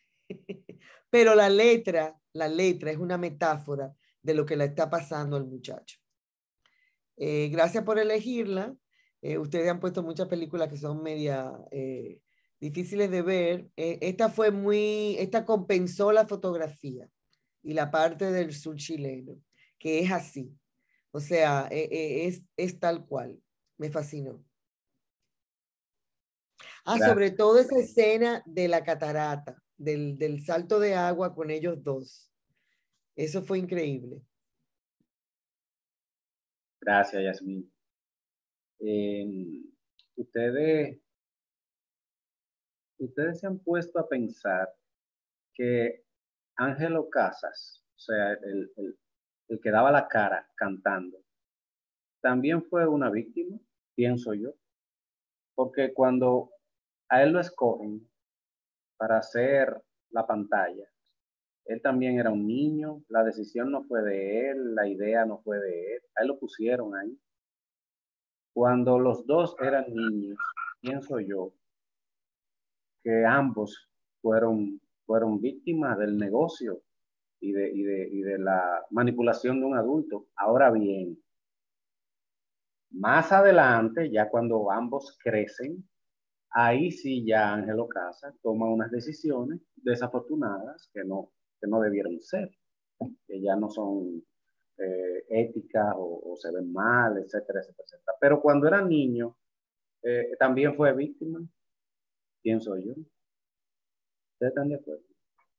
pero la letra la letra es una metáfora de lo que le está pasando al muchacho. Eh, gracias por elegirla. Eh, ustedes han puesto muchas películas que son media eh, difíciles de ver. Eh, esta fue muy, esta compensó la fotografía y la parte del sur chileno, que es así. O sea, eh, eh, es, es tal cual. Me fascinó. Ah, sobre gracias. todo esa escena de la catarata, del, del salto de agua con ellos dos. Eso fue increíble. Gracias, Yasmín. Eh, ustedes, ustedes se han puesto a pensar que Ángelo Casas, o sea, el, el, el que daba la cara cantando, también fue una víctima, pienso yo, porque cuando a él lo escogen para hacer la pantalla, él también era un niño, la decisión no fue de él, la idea no fue de él, a él lo pusieron ahí. Cuando los dos eran niños, pienso yo que ambos fueron, fueron víctimas del negocio y de, y, de, y de la manipulación de un adulto. Ahora bien, más adelante, ya cuando ambos crecen, ahí sí ya Ángelo Casas toma unas decisiones desafortunadas que no, que no debieron ser, que ya no son eh, éticas o, o se ven mal, etcétera, etcétera, etcétera. Pero cuando era niño, eh, también fue víctima, pienso yo. ¿Ustedes están de acuerdo?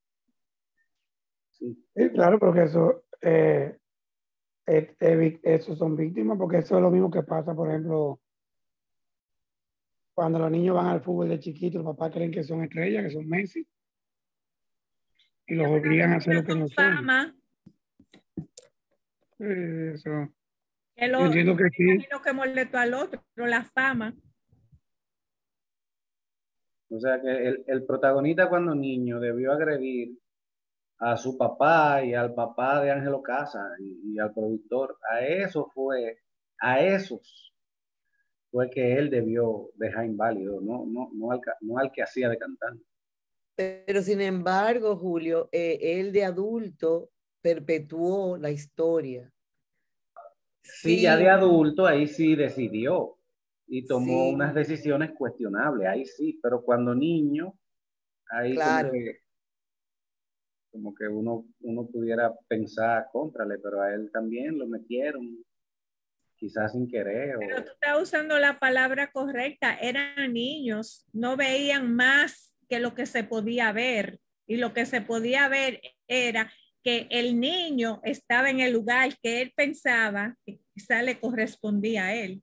Sí. Sí, claro, porque eso, eh, eh, eh, esos son víctimas, porque eso es lo mismo que pasa, por ejemplo, cuando los niños van al fútbol de chiquitos, los papás creen que son estrellas, que son Messi, y los obligan a hacer lo que no son. Fama, Eh, Eso, que yo lo, entiendo que me sí. imagino que molestó al otro, pero la fama. O sea que el, el protagonista cuando niño debió agredir a su papá y al papá de Ángelo Casas y, y al productor. A eso fue, a esos fue que él debió dejar inválido, no, no, no, al, no al que hacía de cantante. Pero sin embargo, Julio, eh, él de adulto perpetuó la historia. Sí, ya de Sí, adulto ahí sí decidió y tomó sí, unas decisiones cuestionables, ahí sí, pero cuando niño, ahí claro. como que, como que uno, uno pudiera pensar contrale, pero a él también lo metieron, quizás sin querer. Pero O... tú estás usando la palabra correcta, eran niños, no veían más que lo que se podía ver, y lo que se podía ver era que el niño estaba en el lugar que él pensaba que quizá le correspondía a él.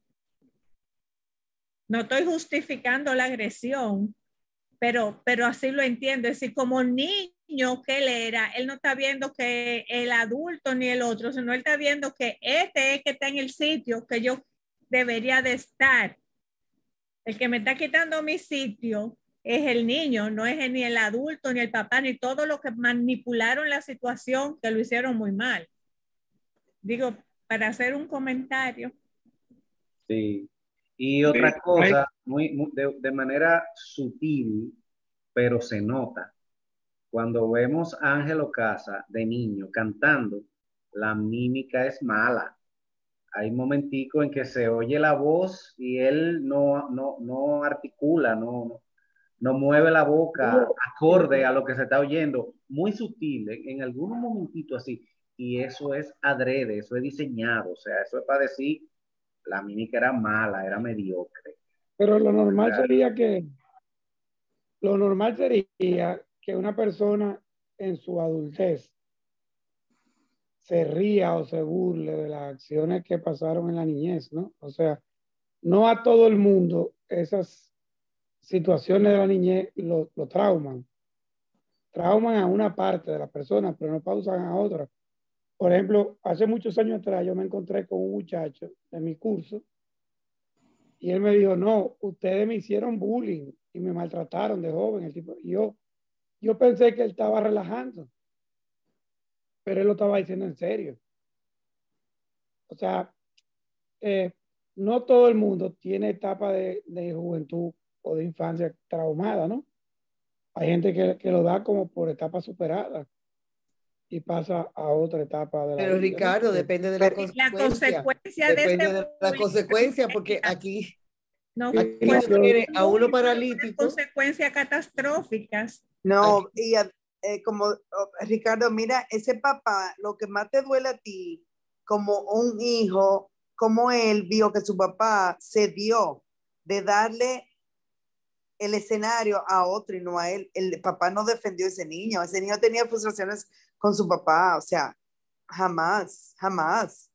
No estoy justificando la agresión, pero, pero así lo entiendo. Es decir, como niño que él era, él no está viendo que el adulto ni el otro, sino él está viendo que este es que está en el sitio que yo debería de estar. El que me está quitando mi sitio es el niño, no es ni el adulto, ni el papá, ni todo lo que manipularon la situación, que lo hicieron muy mal. Digo, para hacer un comentario. Sí. Y otra Sí, cosa, muy, muy de, de manera sutil, pero se nota, cuando vemos a Ángelo Casas de niño cantando, la mímica es mala. Hay momenticos en que se oye la voz y él no, no, no articula, no, no mueve la boca acorde a lo que se está oyendo. Muy sutil, en, en algunos momentitos así. Y eso es adrede, eso es diseñado. O sea, eso es para decir, la mímica era mala, era mediocre. pero lo normal O sea, sería que, lo normal sería que una persona en su adultez se ría o se burle de las acciones que pasaron en la niñez, ¿no? O sea, no a todo el mundo esas situaciones de la niñez lo, lo trauman. Trauman a una parte de la persona, pero no pausan a otra. Por ejemplo, hace muchos años atrás yo me encontré con un muchacho de mi curso y él me dijo, no, ustedes me hicieron bullying y me maltrataron de joven. El tipo, yo, yo pensé que él estaba relajando, pero él lo estaba diciendo en serio. O sea, eh, no todo el mundo tiene etapa de, de juventud o de infancia traumada, ¿no? Hay gente que, que lo da como por etapa superada y pasa a otra etapa de la Pero vida, ¿no? Ricardo, Porque, depende de la La consecuencia. consecuencia de Depende ese de la bullying, consecuencia, porque aquí, no sí, aquí no, tú yo- tienes a uno unas paralítico. consecuencias catastróficas. No, Aquí, y eh, como oh, Ricardo, mira, ese papá, lo que más te duele a ti, como un hijo, como él vio que su papá se dio de darle el escenario a otro y no a él. El papá no defendió a ese niño, ese niño tenía frustraciones con su papá, o sea, jamás, jamás.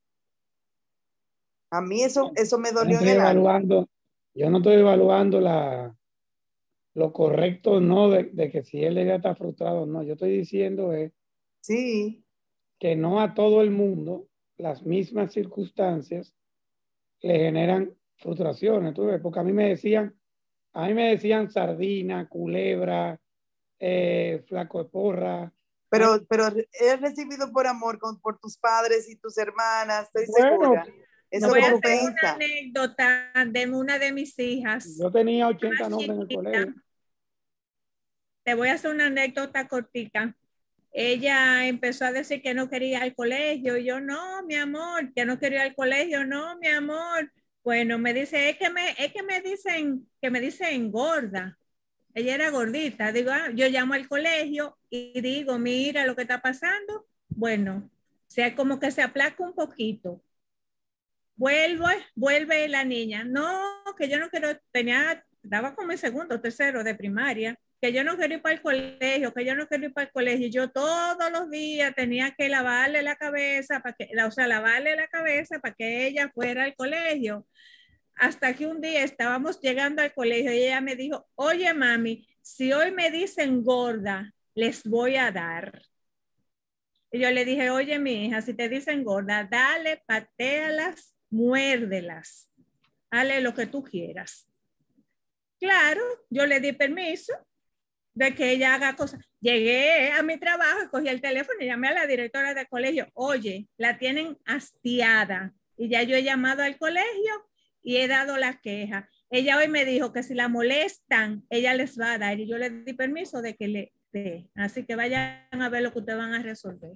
A mí eso, eso me yo no dolió en estoy el alma. evaluando, yo no estoy evaluando la, lo correcto no de, de que si él ya está frustrado, no. Yo estoy diciendo es Sí. que no a todo el mundo las mismas circunstancias le generan frustraciones, ¿tú ves? Porque a mí me decían, a mí me decían sardina, culebra, eh, flaco de porra. Pero, pero es recibido por amor con, por tus padres y tus hermanas, estoy Bueno, segura. no, Eso Voy a hacer una compensa. anécdota de una de mis hijas. yo tenía ochenta más nombres en el chiquita. colegio. Te voy a hacer una anécdota cortica. Ella empezó a decir que no quería ir al colegio. Y yo, no, mi amor, que no quería ir al colegio. No, mi amor. Bueno, me dice, es que me, es que me dicen, que me dicen gorda. Ella era gordita. Digo, ah, yo llamo al colegio y digo, mira lo que está pasando. Bueno, o sea, como que se aplaca un poquito. Vuelve, vuelve la niña. No, que yo no quiero, tenía, daba como en segundo, tercero de primaria, que yo no quiero ir para el colegio, que yo no quiero ir para el colegio. Y yo todos los días tenía que lavarle la cabeza, para que, o sea, lavarle la cabeza para que ella fuera al colegio. Hasta que un día estábamos llegando al colegio y ella me dijo, oye mami, si hoy me dicen gorda, les voy a dar. Y yo le dije, oye mi hija, si te dicen gorda, dale, patéalas, muérdelas, dale lo que tú quieras. Claro, yo le di permiso de que ella haga cosas. Llegué a mi trabajo, cogí el teléfono y llamé a la directora del colegio. Oye, la tienen hastiada. Y ya yo he llamado al colegio y he dado la queja. Ella hoy me dijo que si la molestan, ella les va a dar. Y yo le di permiso de que le dé. Así que vayan a ver lo que ustedes van a resolver.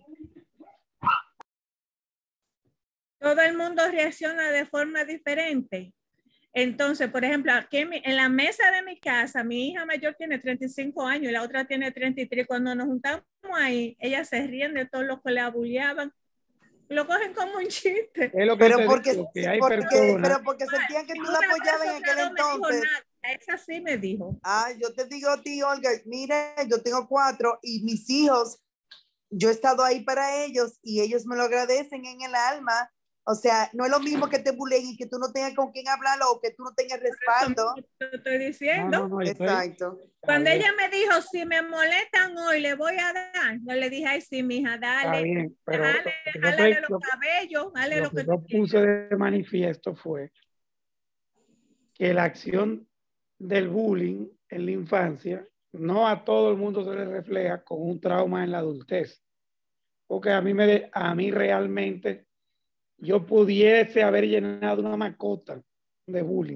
Todo el mundo reacciona de forma diferente. Entonces, por ejemplo, aquí en, mi, en la mesa de mi casa, mi hija mayor tiene treinta y cinco años y la otra tiene treinta y tres. Cuando nos juntamos ahí, ellas se ríen de todo lo que le abuleaban. Lo cogen como un chiste. Es lo que Pero te porque, digo, que hay porque, personas. pero porque sentían que tú la apoyabas en aquel entonces. Nada. Esa sí me dijo. Ah, yo te digo a ti, Olga, mira, yo tengo cuatro y mis hijos, yo he estado ahí para ellos y ellos me lo agradecen en el alma. O sea, no es lo mismo que te buleen y que tú no tengas con quién hablarlo o que tú no tengas respaldo. Eso te estoy diciendo. No, no, no, Exacto. Cuando ella me dijo, si me molestan hoy, le voy a dar. Yo le dije, ay, sí, mija, dale. Está bien, pero dale, dale los cabellos, dale lo, lo que que yo tú puse quieras. de manifiesto fue que la acción del bullying en la infancia no a todo el mundo se le refleja con un trauma en la adultez. Porque a mí, me, a mí realmente yo pudiese haber llenado una mascota de bullying,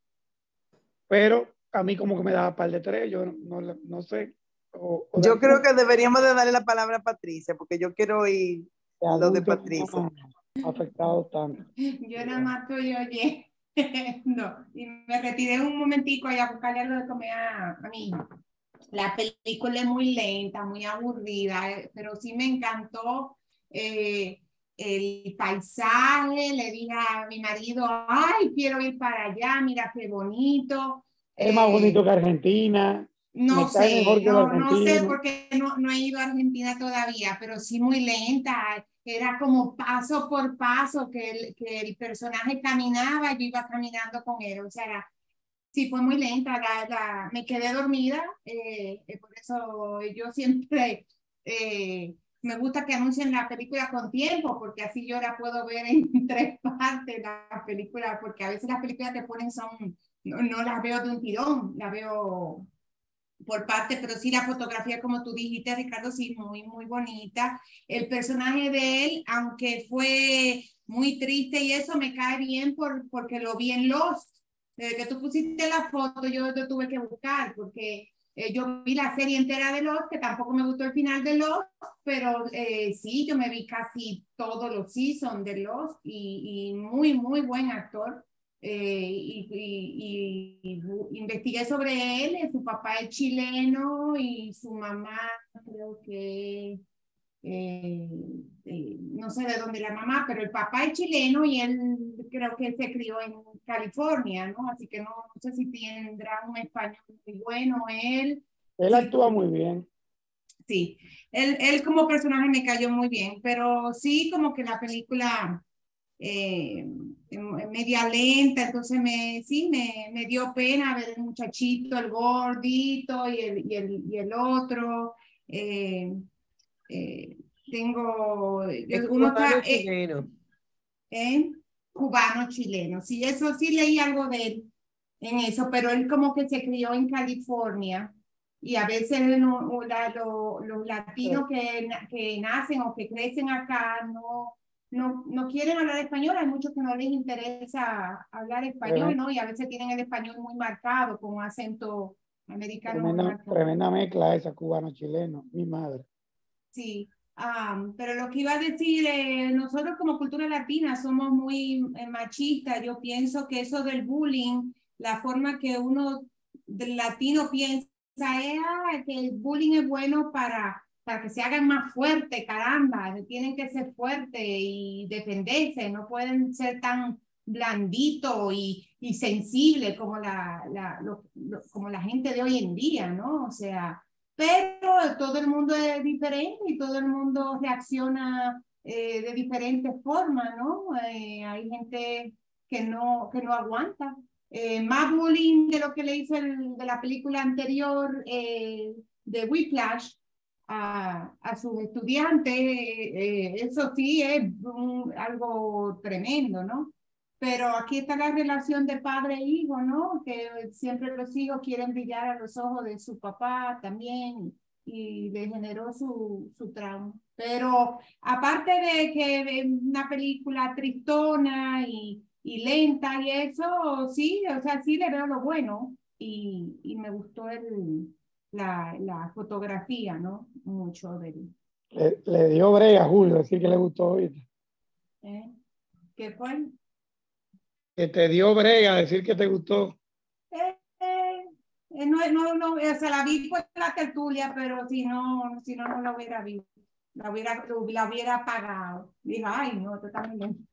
pero a mí como que me daba par de tres, yo no, no, no sé. O, o yo creo que deberíamos de darle la palabra a Patricia, porque yo quiero oír lo de Patricia. No afectado tanto. Yo nada más estoy oye. No, y me retiré un momentico ahí a buscarle algo de comer a, a mi hija. La película es muy lenta, muy aburrida, pero sí me encantó eh, el paisaje. Le dije a mi marido, ay, quiero ir para allá, mira qué bonito. Es más eh, bonito que Argentina. No me cae sé, mejor que no, el no sé argentino. porque no, no he ido a Argentina todavía, pero sí muy lenta. Era como paso por paso que el, que el personaje caminaba y yo iba caminando con él. O sea, era, sí fue muy lenta. La, la, me quedé dormida, eh, eh, por eso yo siempre eh, me gusta que anuncien la película con tiempo, porque así yo la puedo ver en tres partes, la película, porque a veces las películas que ponen son, no, no las veo de un tirón, las veo por parte, pero sí la fotografía, como tú dijiste, Ricardo, sí, muy, muy bonita. El personaje de él, aunque fue muy triste y eso, me cae bien por, porque lo vi en Lost. Desde que tú pusiste la foto, yo lo tuve que buscar, porque eh, yo vi la serie entera de Lost, que tampoco me gustó el final de Lost, pero eh, sí, yo me vi casi todos los seasons de Lost y, y muy, muy buen actor. Eh, y, y, y, y investigué sobre él. Su papá es chileno y su mamá creo que eh, eh, no sé de dónde la mamá, pero el papá es chileno y él creo que se crió en California, ¿no? Así que no, no sé si tendrá un español muy bueno él. Él sí, actúa muy bien. Sí, él, él como personaje me cayó muy bien, pero sí como que la película eh, media lenta, entonces me, sí, me, me dio pena ver el muchachito, el gordito y el, y el, y el otro. Eh, eh, tengo, Es uno cubano está, eh, chileno. eh, cubano chileno, sí, eso sí leí algo de él en eso, pero él como que se crió en California y a veces no, la, lo, los latinos que, que nacen o que crecen acá no, no, no quieren hablar español, hay muchos que no les interesa hablar español, ¿no? Y a veces tienen el español muy marcado, con un acento americano muy Tremenda, marcado. tremenda mezcla esa cubano-chileno, mi madre. Sí, um, pero lo que iba a decir, eh, nosotros como cultura latina somos muy eh, machistas. Yo pienso que eso del bullying, la forma que uno del latino piensa es ah, que el bullying es bueno para, para que se hagan más fuertes, caramba, tienen que ser fuertes y defenderse, no pueden ser tan blandito y, y sensible como la, la, lo, lo, como la gente de hoy en día, ¿no? O sea, pero todo el mundo es diferente y todo el mundo reacciona eh, de diferentes formas, ¿no? Eh, hay gente que no, que no aguanta. Eh, más bullying de lo que le hizo el, de la película anterior eh, de Whiplash a, a sus estudiantes, eh, eso sí es un, algo tremendo, ¿no? Pero aquí está la relación de padre e hijo, ¿no? Que siempre los hijos quieren brillar a los ojos de su papá también y le generó su, su trauma. Pero aparte de que es una película tristona y, y lenta y eso, sí, o sea, sí le veo lo bueno y, y me gustó el, la, la fotografía, ¿no? Mucho del... Le, le dio brea a Julio decir que le gustó ahorita. ¿eh? ¿Qué fue? Que te dio brea decir que te gustó. Eh, eh, no, no, no, o sea, la vi por la tertulia, pero si no, si no, no la hubiera visto. La hubiera, la hubiera apagado. Dije, ay, no, esto está muy lento.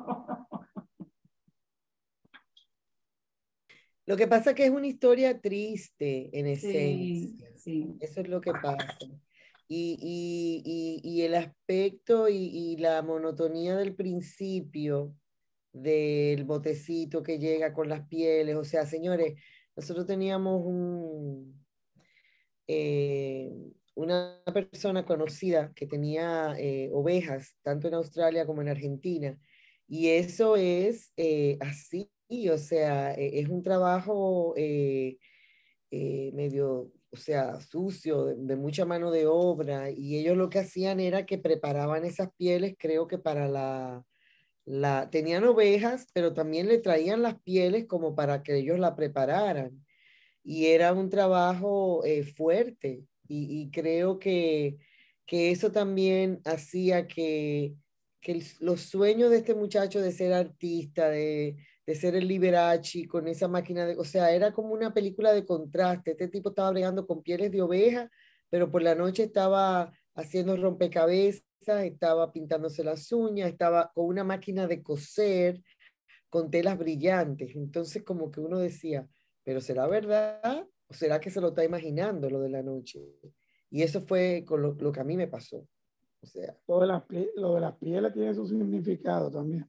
Lo que pasa es que es una historia triste en Sí, esencia. sí. Eso es lo que pasa. Y, y, y, y el aspecto y, y la monotonía del principio del botecito que llega con las pieles. O sea, señores, nosotros teníamos un, eh, una persona conocida que tenía eh, ovejas, tanto en Australia como en Argentina. Y eso es eh, así, o sea, eh, es un trabajo eh, eh, medio, o sea, sucio, de, de mucha mano de obra. Y ellos lo que hacían era que preparaban esas pieles, creo que para la, la, tenían ovejas, pero también le traían las pieles como para que ellos la prepararan. Y era un trabajo eh, fuerte. Y, y creo que, que eso también hacía que, que el- los sueños de este muchacho de ser artista, de, de ser el Liberace con esa máquina de, o sea, era como una película de contraste. Este tipo estaba bregando con pieles de oveja, pero por la noche estaba haciendo rompecabezas, estaba pintándose las uñas, estaba con una máquina de coser con telas brillantes. Entonces como que uno decía, pero ¿será verdad? ¿O será que se lo está imaginando lo de la noche? Y eso fue con lo, lo que a mí me pasó. O sea, Lo de, las, lo de las pieles tiene su significado también.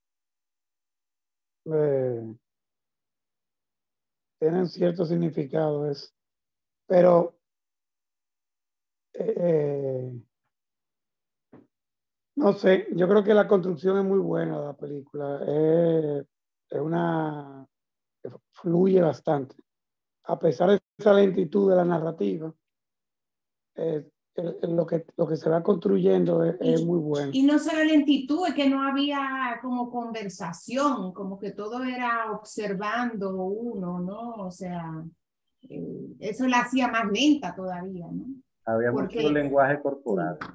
Eh, tienen cierto significado eso. Pero eh, no sé, yo creo que la construcción es muy buena de la película. Eh, es una fluye bastante. A pesar de esa lentitud de la narrativa, eh, el, el, lo, que, lo que se va construyendo es, y, es muy bueno. Y no solo lentitud, es que no había como conversación, como que todo era observando uno, ¿no? O sea, eh, eso la hacía más lenta todavía, ¿no? Había Porque, mucho lenguaje corporal. sí.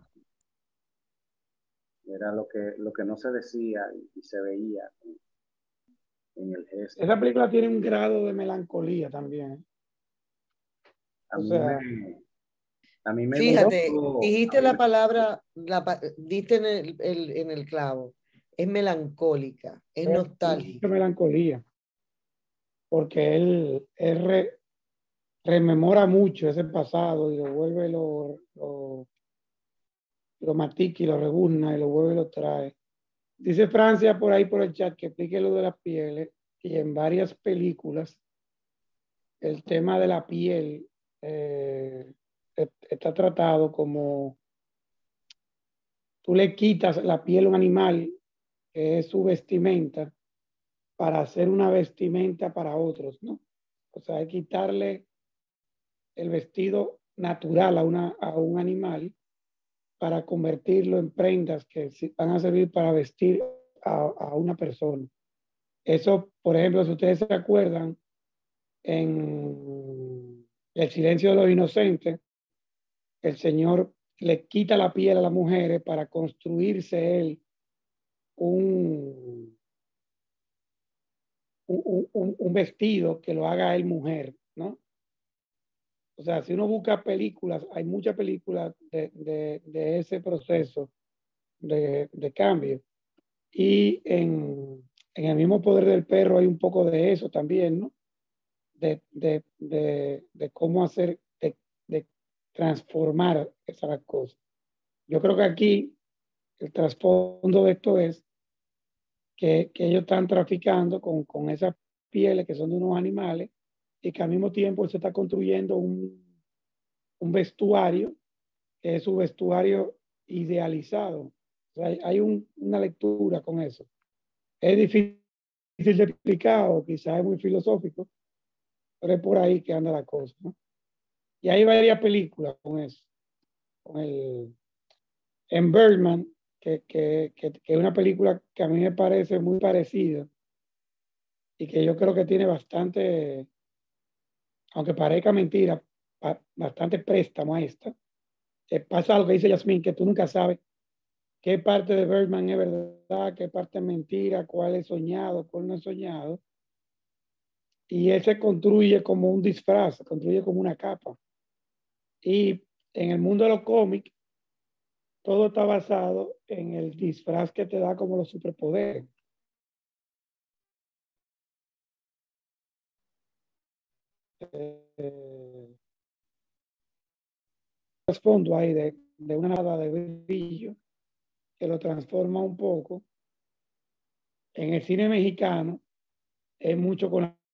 Era lo que, lo que no se decía y, y se veía en el gesto. Esa película tiene un grado de melancolía también. A O mí sea, me, a mí me fíjate, gustó. dijiste la Me, palabra, la, diste en el, el, en el clavo. Es melancólica, es es nostálgica. melancolía. Porque él, él re, rememora mucho ese pasado y lo vuelve, lo, lo, lo matica y lo rebuzna y lo vuelve y lo trae. dice Francia por ahí por el chat que explique lo de las pieles, y en varias películas el tema de la piel eh, está tratado como tú le quitas la piel a un animal, que es su vestimenta, para hacer una vestimenta para otros, ¿no? O sea, hay quitarle el vestido natural a, una, a un animal para convertirlo en prendas que van a servir para vestir a, a una persona. Eso, por ejemplo, si ustedes se acuerdan, en El silencio de los inocentes, el Señor le quita la piel a las mujeres para construirse él un, un, un, un vestido que lo haga él mujer, ¿no? O sea, si uno busca películas, hay muchas películas de, de, de ese proceso de, de cambio. Y en, en El mismo poder del perro hay un poco de eso también, ¿no? De, de, de, de cómo hacer, de, de transformar esas cosas. Yo creo que aquí el trasfondo de esto es que, que ellos están traficando con, con esas pieles que son de unos animales y que al mismo tiempo se está construyendo un, un vestuario que es su vestuario idealizado. O sea, hay, hay un, una lectura con eso. Es difícil de explicar o quizás es muy filosófico, pero es por ahí que anda la cosa, ¿no? Y hay varias películas con eso. Con el, en Birdman, que, que, que, que es una película que a mí me parece muy parecida y que yo creo que tiene bastante, aunque parezca mentira, bastante préstamo a esta. Eh, pasa algo que dice Yasmín, que tú nunca sabes qué parte de Birdman es verdad, qué parte es mentira, cuál es soñado, cuál no es soñado. Y él se construye como un disfraz, se construye como una capa. Y en el mundo de los cómics, todo está basado en el disfraz que te da como los superpoderes. Eh, fondo ahí de, de una nada de brillo que lo transforma un poco. En el cine mexicano es mucho con la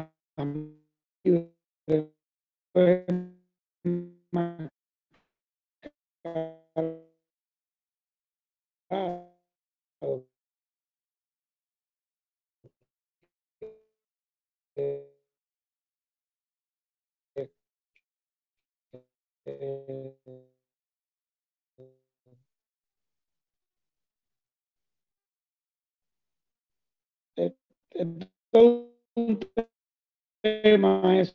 todo un tema es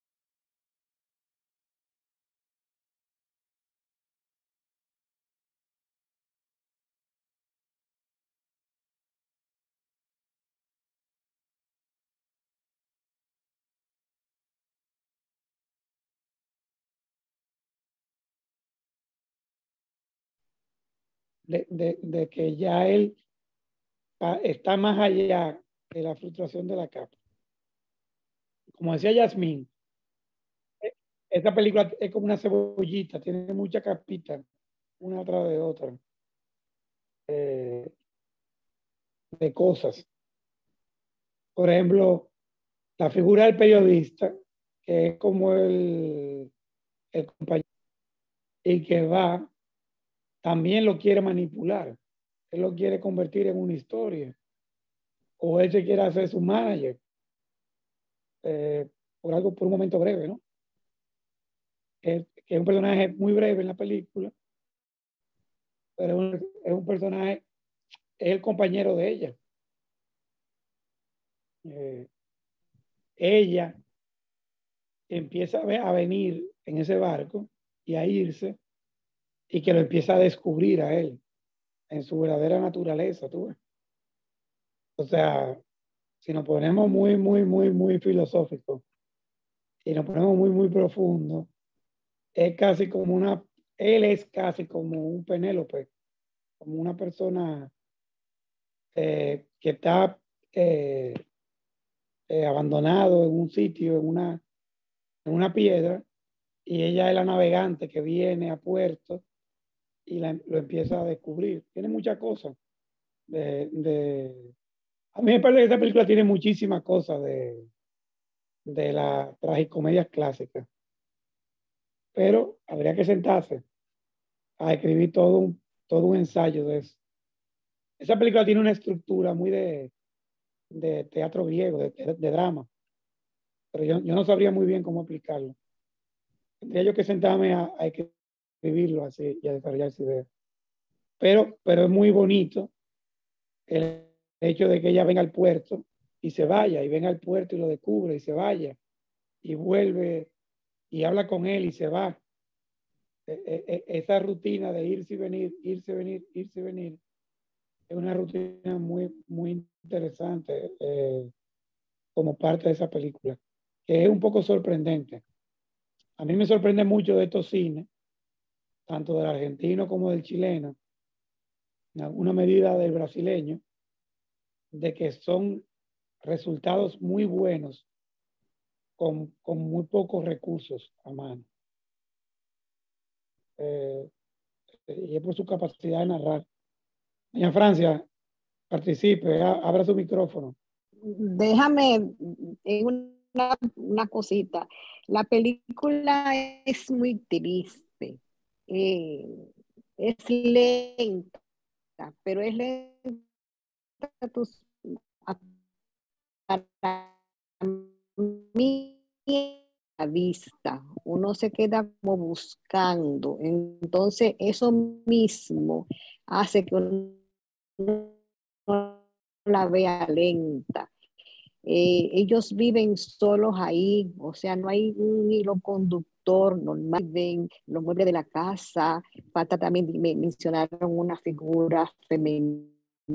de, de, de que ya él está más allá de la frustración de la capa. Como decía Yasmín, esta película es como una cebollita, tiene muchas capitas, una atrás de otra, eh, de cosas. Por ejemplo, la figura del periodista, que es como el, el compañero, y que va, también lo quiere manipular. Él lo quiere convertir en una historia. O él se quiere hacer su manager. Eh, por algo, por un momento breve, ¿no? Es, que es un personaje muy breve en la película, pero es un, es un personaje, es el compañero de ella. Eh, ella empieza a venir en ese barco y a irse, y que lo empieza a descubrir a él en su verdadera naturaleza, tú ves. O sea, si nos ponemos muy, muy, muy, muy filosóficos y nos ponemos muy, muy profundo, es casi como una, él es casi como un Penélope, como una persona eh, que está eh, eh, abandonado en un sitio, en una, en una piedra, y ella es la navegante que viene a puerto y la, lo empieza a descubrir. Tiene muchas cosas. de, de, a mí me parece que esta película tiene muchísimas cosas de, de la tragicomedia clásica, pero habría que sentarse a escribir todo un, todo un ensayo de eso. Esa película tiene una estructura muy de, de teatro griego, de, de, de drama, pero yo, yo no sabría muy bien cómo aplicarlo. Tendría yo que sentarme a, a escribirlo así y a desarrollar esa idea. Pero, pero es muy bonito el hecho de que ella venga al puerto y se vaya, y venga al puerto y lo descubre y se vaya, y vuelve y habla con él y se va. E, e, esa rutina de irse y venir, irse y venir, irse y venir, es una rutina muy, muy interesante eh, como parte de esa película, que es un poco sorprendente. A mí me sorprende mucho de estos cines, tanto del argentino como del chileno, en alguna medida del brasileño, de que son resultados muy buenos con, con muy pocos recursos a mano. Eh, y es por su capacidad de narrar. Doña Francia, participe, a, abra su micrófono. Déjame una, una cosita. La película es muy triste. Eh, es lenta, pero es lenta tus, para mí la vista. Uno se queda como buscando. Entonces, eso mismo hace que uno la vea lenta. Eh, ellos viven solos ahí, o sea, no hay un hilo conductor normal, ven los muebles de la casa, falta también, me mencionaron una figura femenina,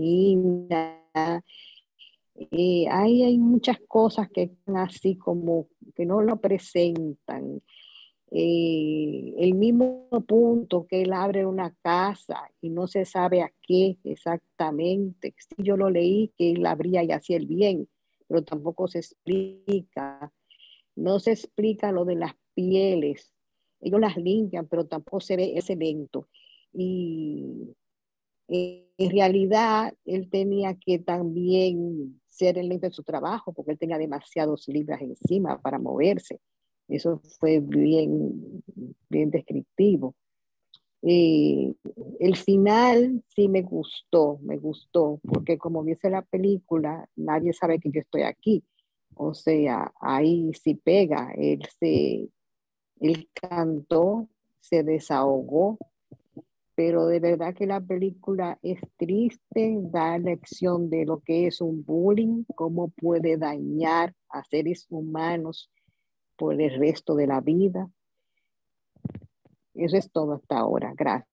eh, hay, hay muchas cosas que están así como que no lo presentan. Eh, el mismo punto que él abre una casa y no se sabe a qué exactamente. Sí, yo lo leí que él abría y hacía el bien, pero tampoco se explica. No se explica lo de las pieles. Ellos las limpian, pero tampoco se ve ese evento. Y eh, en realidad él tenía que también ser el lento en su trabajo porque él tenía demasiados libras encima para moverse. Eso fue bien, bien descriptivo. Eh, el final sí me gustó, me gustó, porque como dice la película, nadie sabe que yo estoy aquí. O sea, ahí sí pega. Él, se, él cantó, se desahogó, pero de verdad que la película es triste, da lección de lo que es un bullying, cómo puede dañar a seres humanos por el resto de la vida. Eso es todo hasta ahora. Gracias.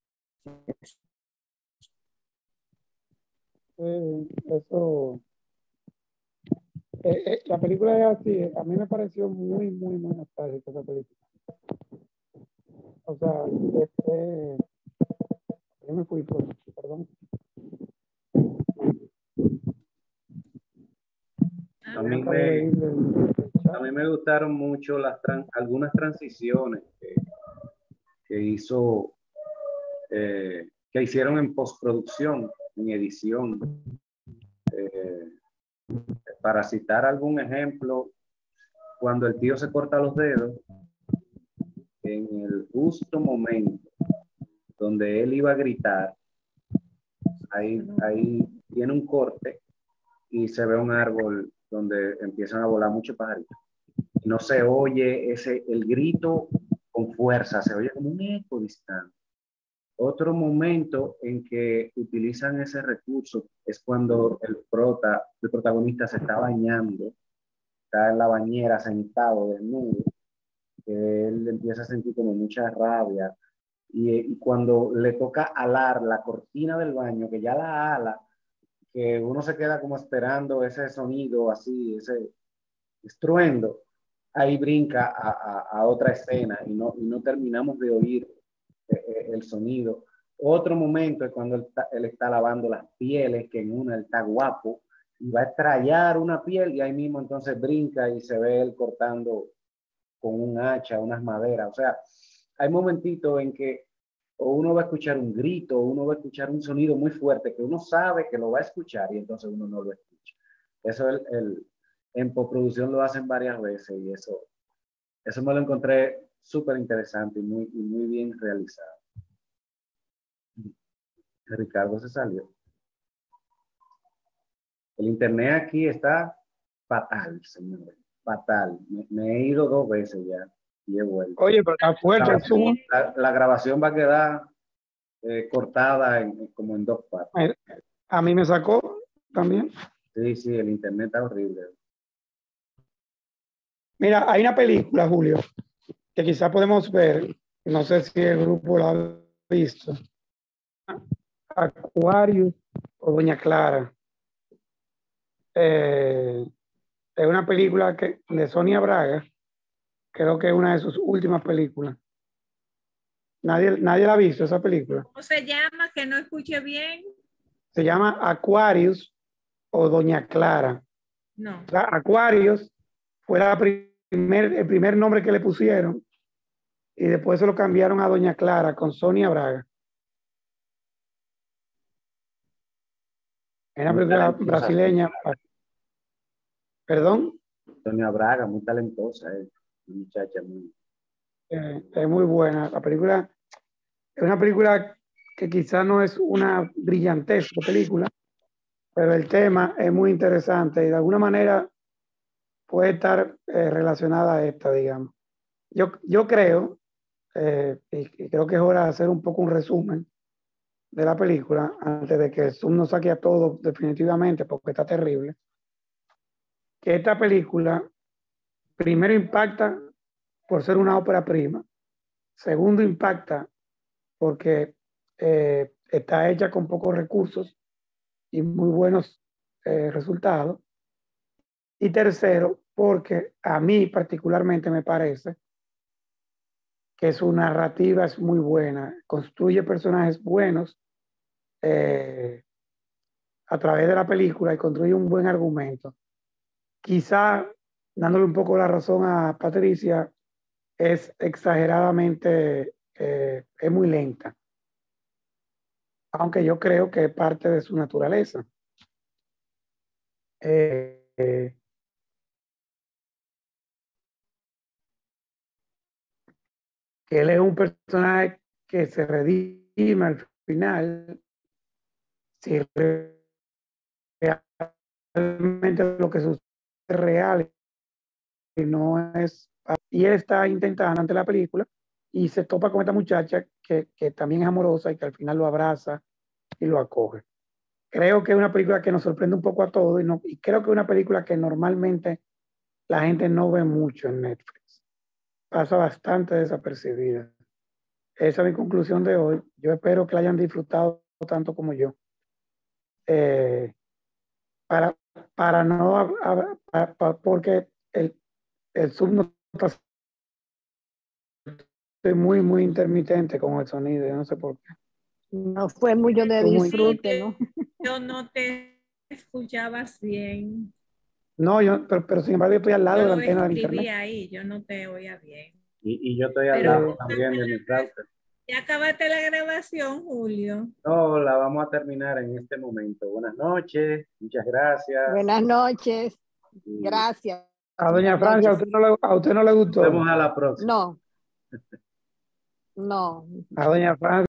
Eh, eso, eh, eh, la película es así, a mí me pareció muy, muy, muy nostálgica esa película. O sea, este, yo me fui por, perdón. A mí me, a mí me gustaron mucho las tran, algunas transiciones que, que hizo, eh, que hicieron en postproducción, en edición. Eh, para citar algún ejemplo, cuando el tío se corta los dedos, en el justo momento donde él iba a gritar, ahí, ahí tiene un corte y se ve un árbol donde empiezan a volar muchos pajaritos. No se oye ese, el grito con fuerza, se oye como un eco distante. Otro momento en que utilizan ese recurso es cuando el, prota, el protagonista se está bañando, está en la bañera sentado desnudo, que él empieza a sentir como mucha rabia, y, y cuando le toca alar la cortina del baño, que ya la ala, que uno se queda como esperando ese sonido así, ese estruendo, ahí brinca a, a, a otra escena y no, y no terminamos de oír eh, el sonido. Otro momento es cuando él está, él está lavando las pieles, que en una él está guapo y va a estrellar una piel y ahí mismo entonces brinca y se ve él cortando con un hacha, unas maderas. O sea, hay momentitos en que o uno va a escuchar un grito, o uno va a escuchar un sonido muy fuerte que uno sabe que lo va a escuchar y entonces uno no lo escucha. Eso el, el, en postproducción lo hacen varias veces y eso, eso me lo encontré súper interesante y muy, y muy bien realizado. Ricardo se salió. El internet aquí está fatal, señores, fatal. Me, me he ido dos veces ya y he vuelto. Oye, pero está fuerte el Zoom. La, la grabación va a quedar eh, cortada en, como en dos partes. A mí me sacó también. Sí, sí, el internet está horrible. Mira, hay una película, Julio, que quizás podemos ver, no sé si el grupo la ha visto, Aquarius o Doña Clara. Eh, es una película que, de Sonia Braga, creo que es una de sus últimas películas. Nadie, nadie la ha visto esa película. ¿Cómo se llama? Que no escuche bien. Se llama Aquarius o Doña Clara. No. O sea, Aquarius fue la primer, el primer nombre que le pusieron y después se lo cambiaron a Doña Clara con Sonia Braga. Es una película brasileña. Perdón. Sonia Braga, muy talentosa, eh. Una muchacha muy... Eh, es muy buena. La película es una película que quizás no es una brillantesca película, pero el tema es muy interesante y de alguna manera puede estar eh, relacionada a esta, digamos. Yo, yo creo, eh, y, y creo que es hora de hacer un poco un resumen de la película antes de que el Zoom nos saque a todos definitivamente porque está terrible, que esta película primero impacta por ser una ópera prima, segundo impacta porque eh, está hecha con pocos recursos y muy buenos eh, resultados, y tercero porque a mí particularmente me parece que su narrativa es muy buena, construye personajes buenos eh, a través de la película y construye un buen argumento. Quizá, dándole un poco la razón a Patricia, es exageradamente, eh, es muy lenta, aunque yo creo que es parte de su naturaleza. Eh, eh, que él es un personaje que se redime al final, si realmente lo que sucede es real y no es... Y él está intentando ante la película y se topa con esta muchacha que, que también es amorosa y que al final lo abraza y lo acoge. Creo que es una película que nos sorprende un poco a todos y, no, y creo que es una película que normalmente la gente no ve mucho en Netflix. Pasa bastante desapercibida. Esa es mi conclusión de hoy. Yo espero que la hayan disfrutado tanto como yo. Eh, para, para no, para, para, porque el, el Zoom no está muy, muy intermitente con el sonido, yo no sé por qué. No fue mucho de Muy- disfrute, ¿no? Yo no te escuchabas bien. No, yo, pero, pero sin embargo yo estoy al lado Yo de la lo antena del escribí internet. ahí, yo no te oía bien. Y, y yo estoy al Pero- lado también de mi router. ¿Ya acabaste la grabación, Julio? No, la vamos a terminar en este momento. Buenas noches, muchas gracias. Buenas noches. Y Gracias. A doña Buenas Francia, ¿a noches. usted no le, a usted no le nos gustó? vemos a la próxima. No. No. A doña Francia.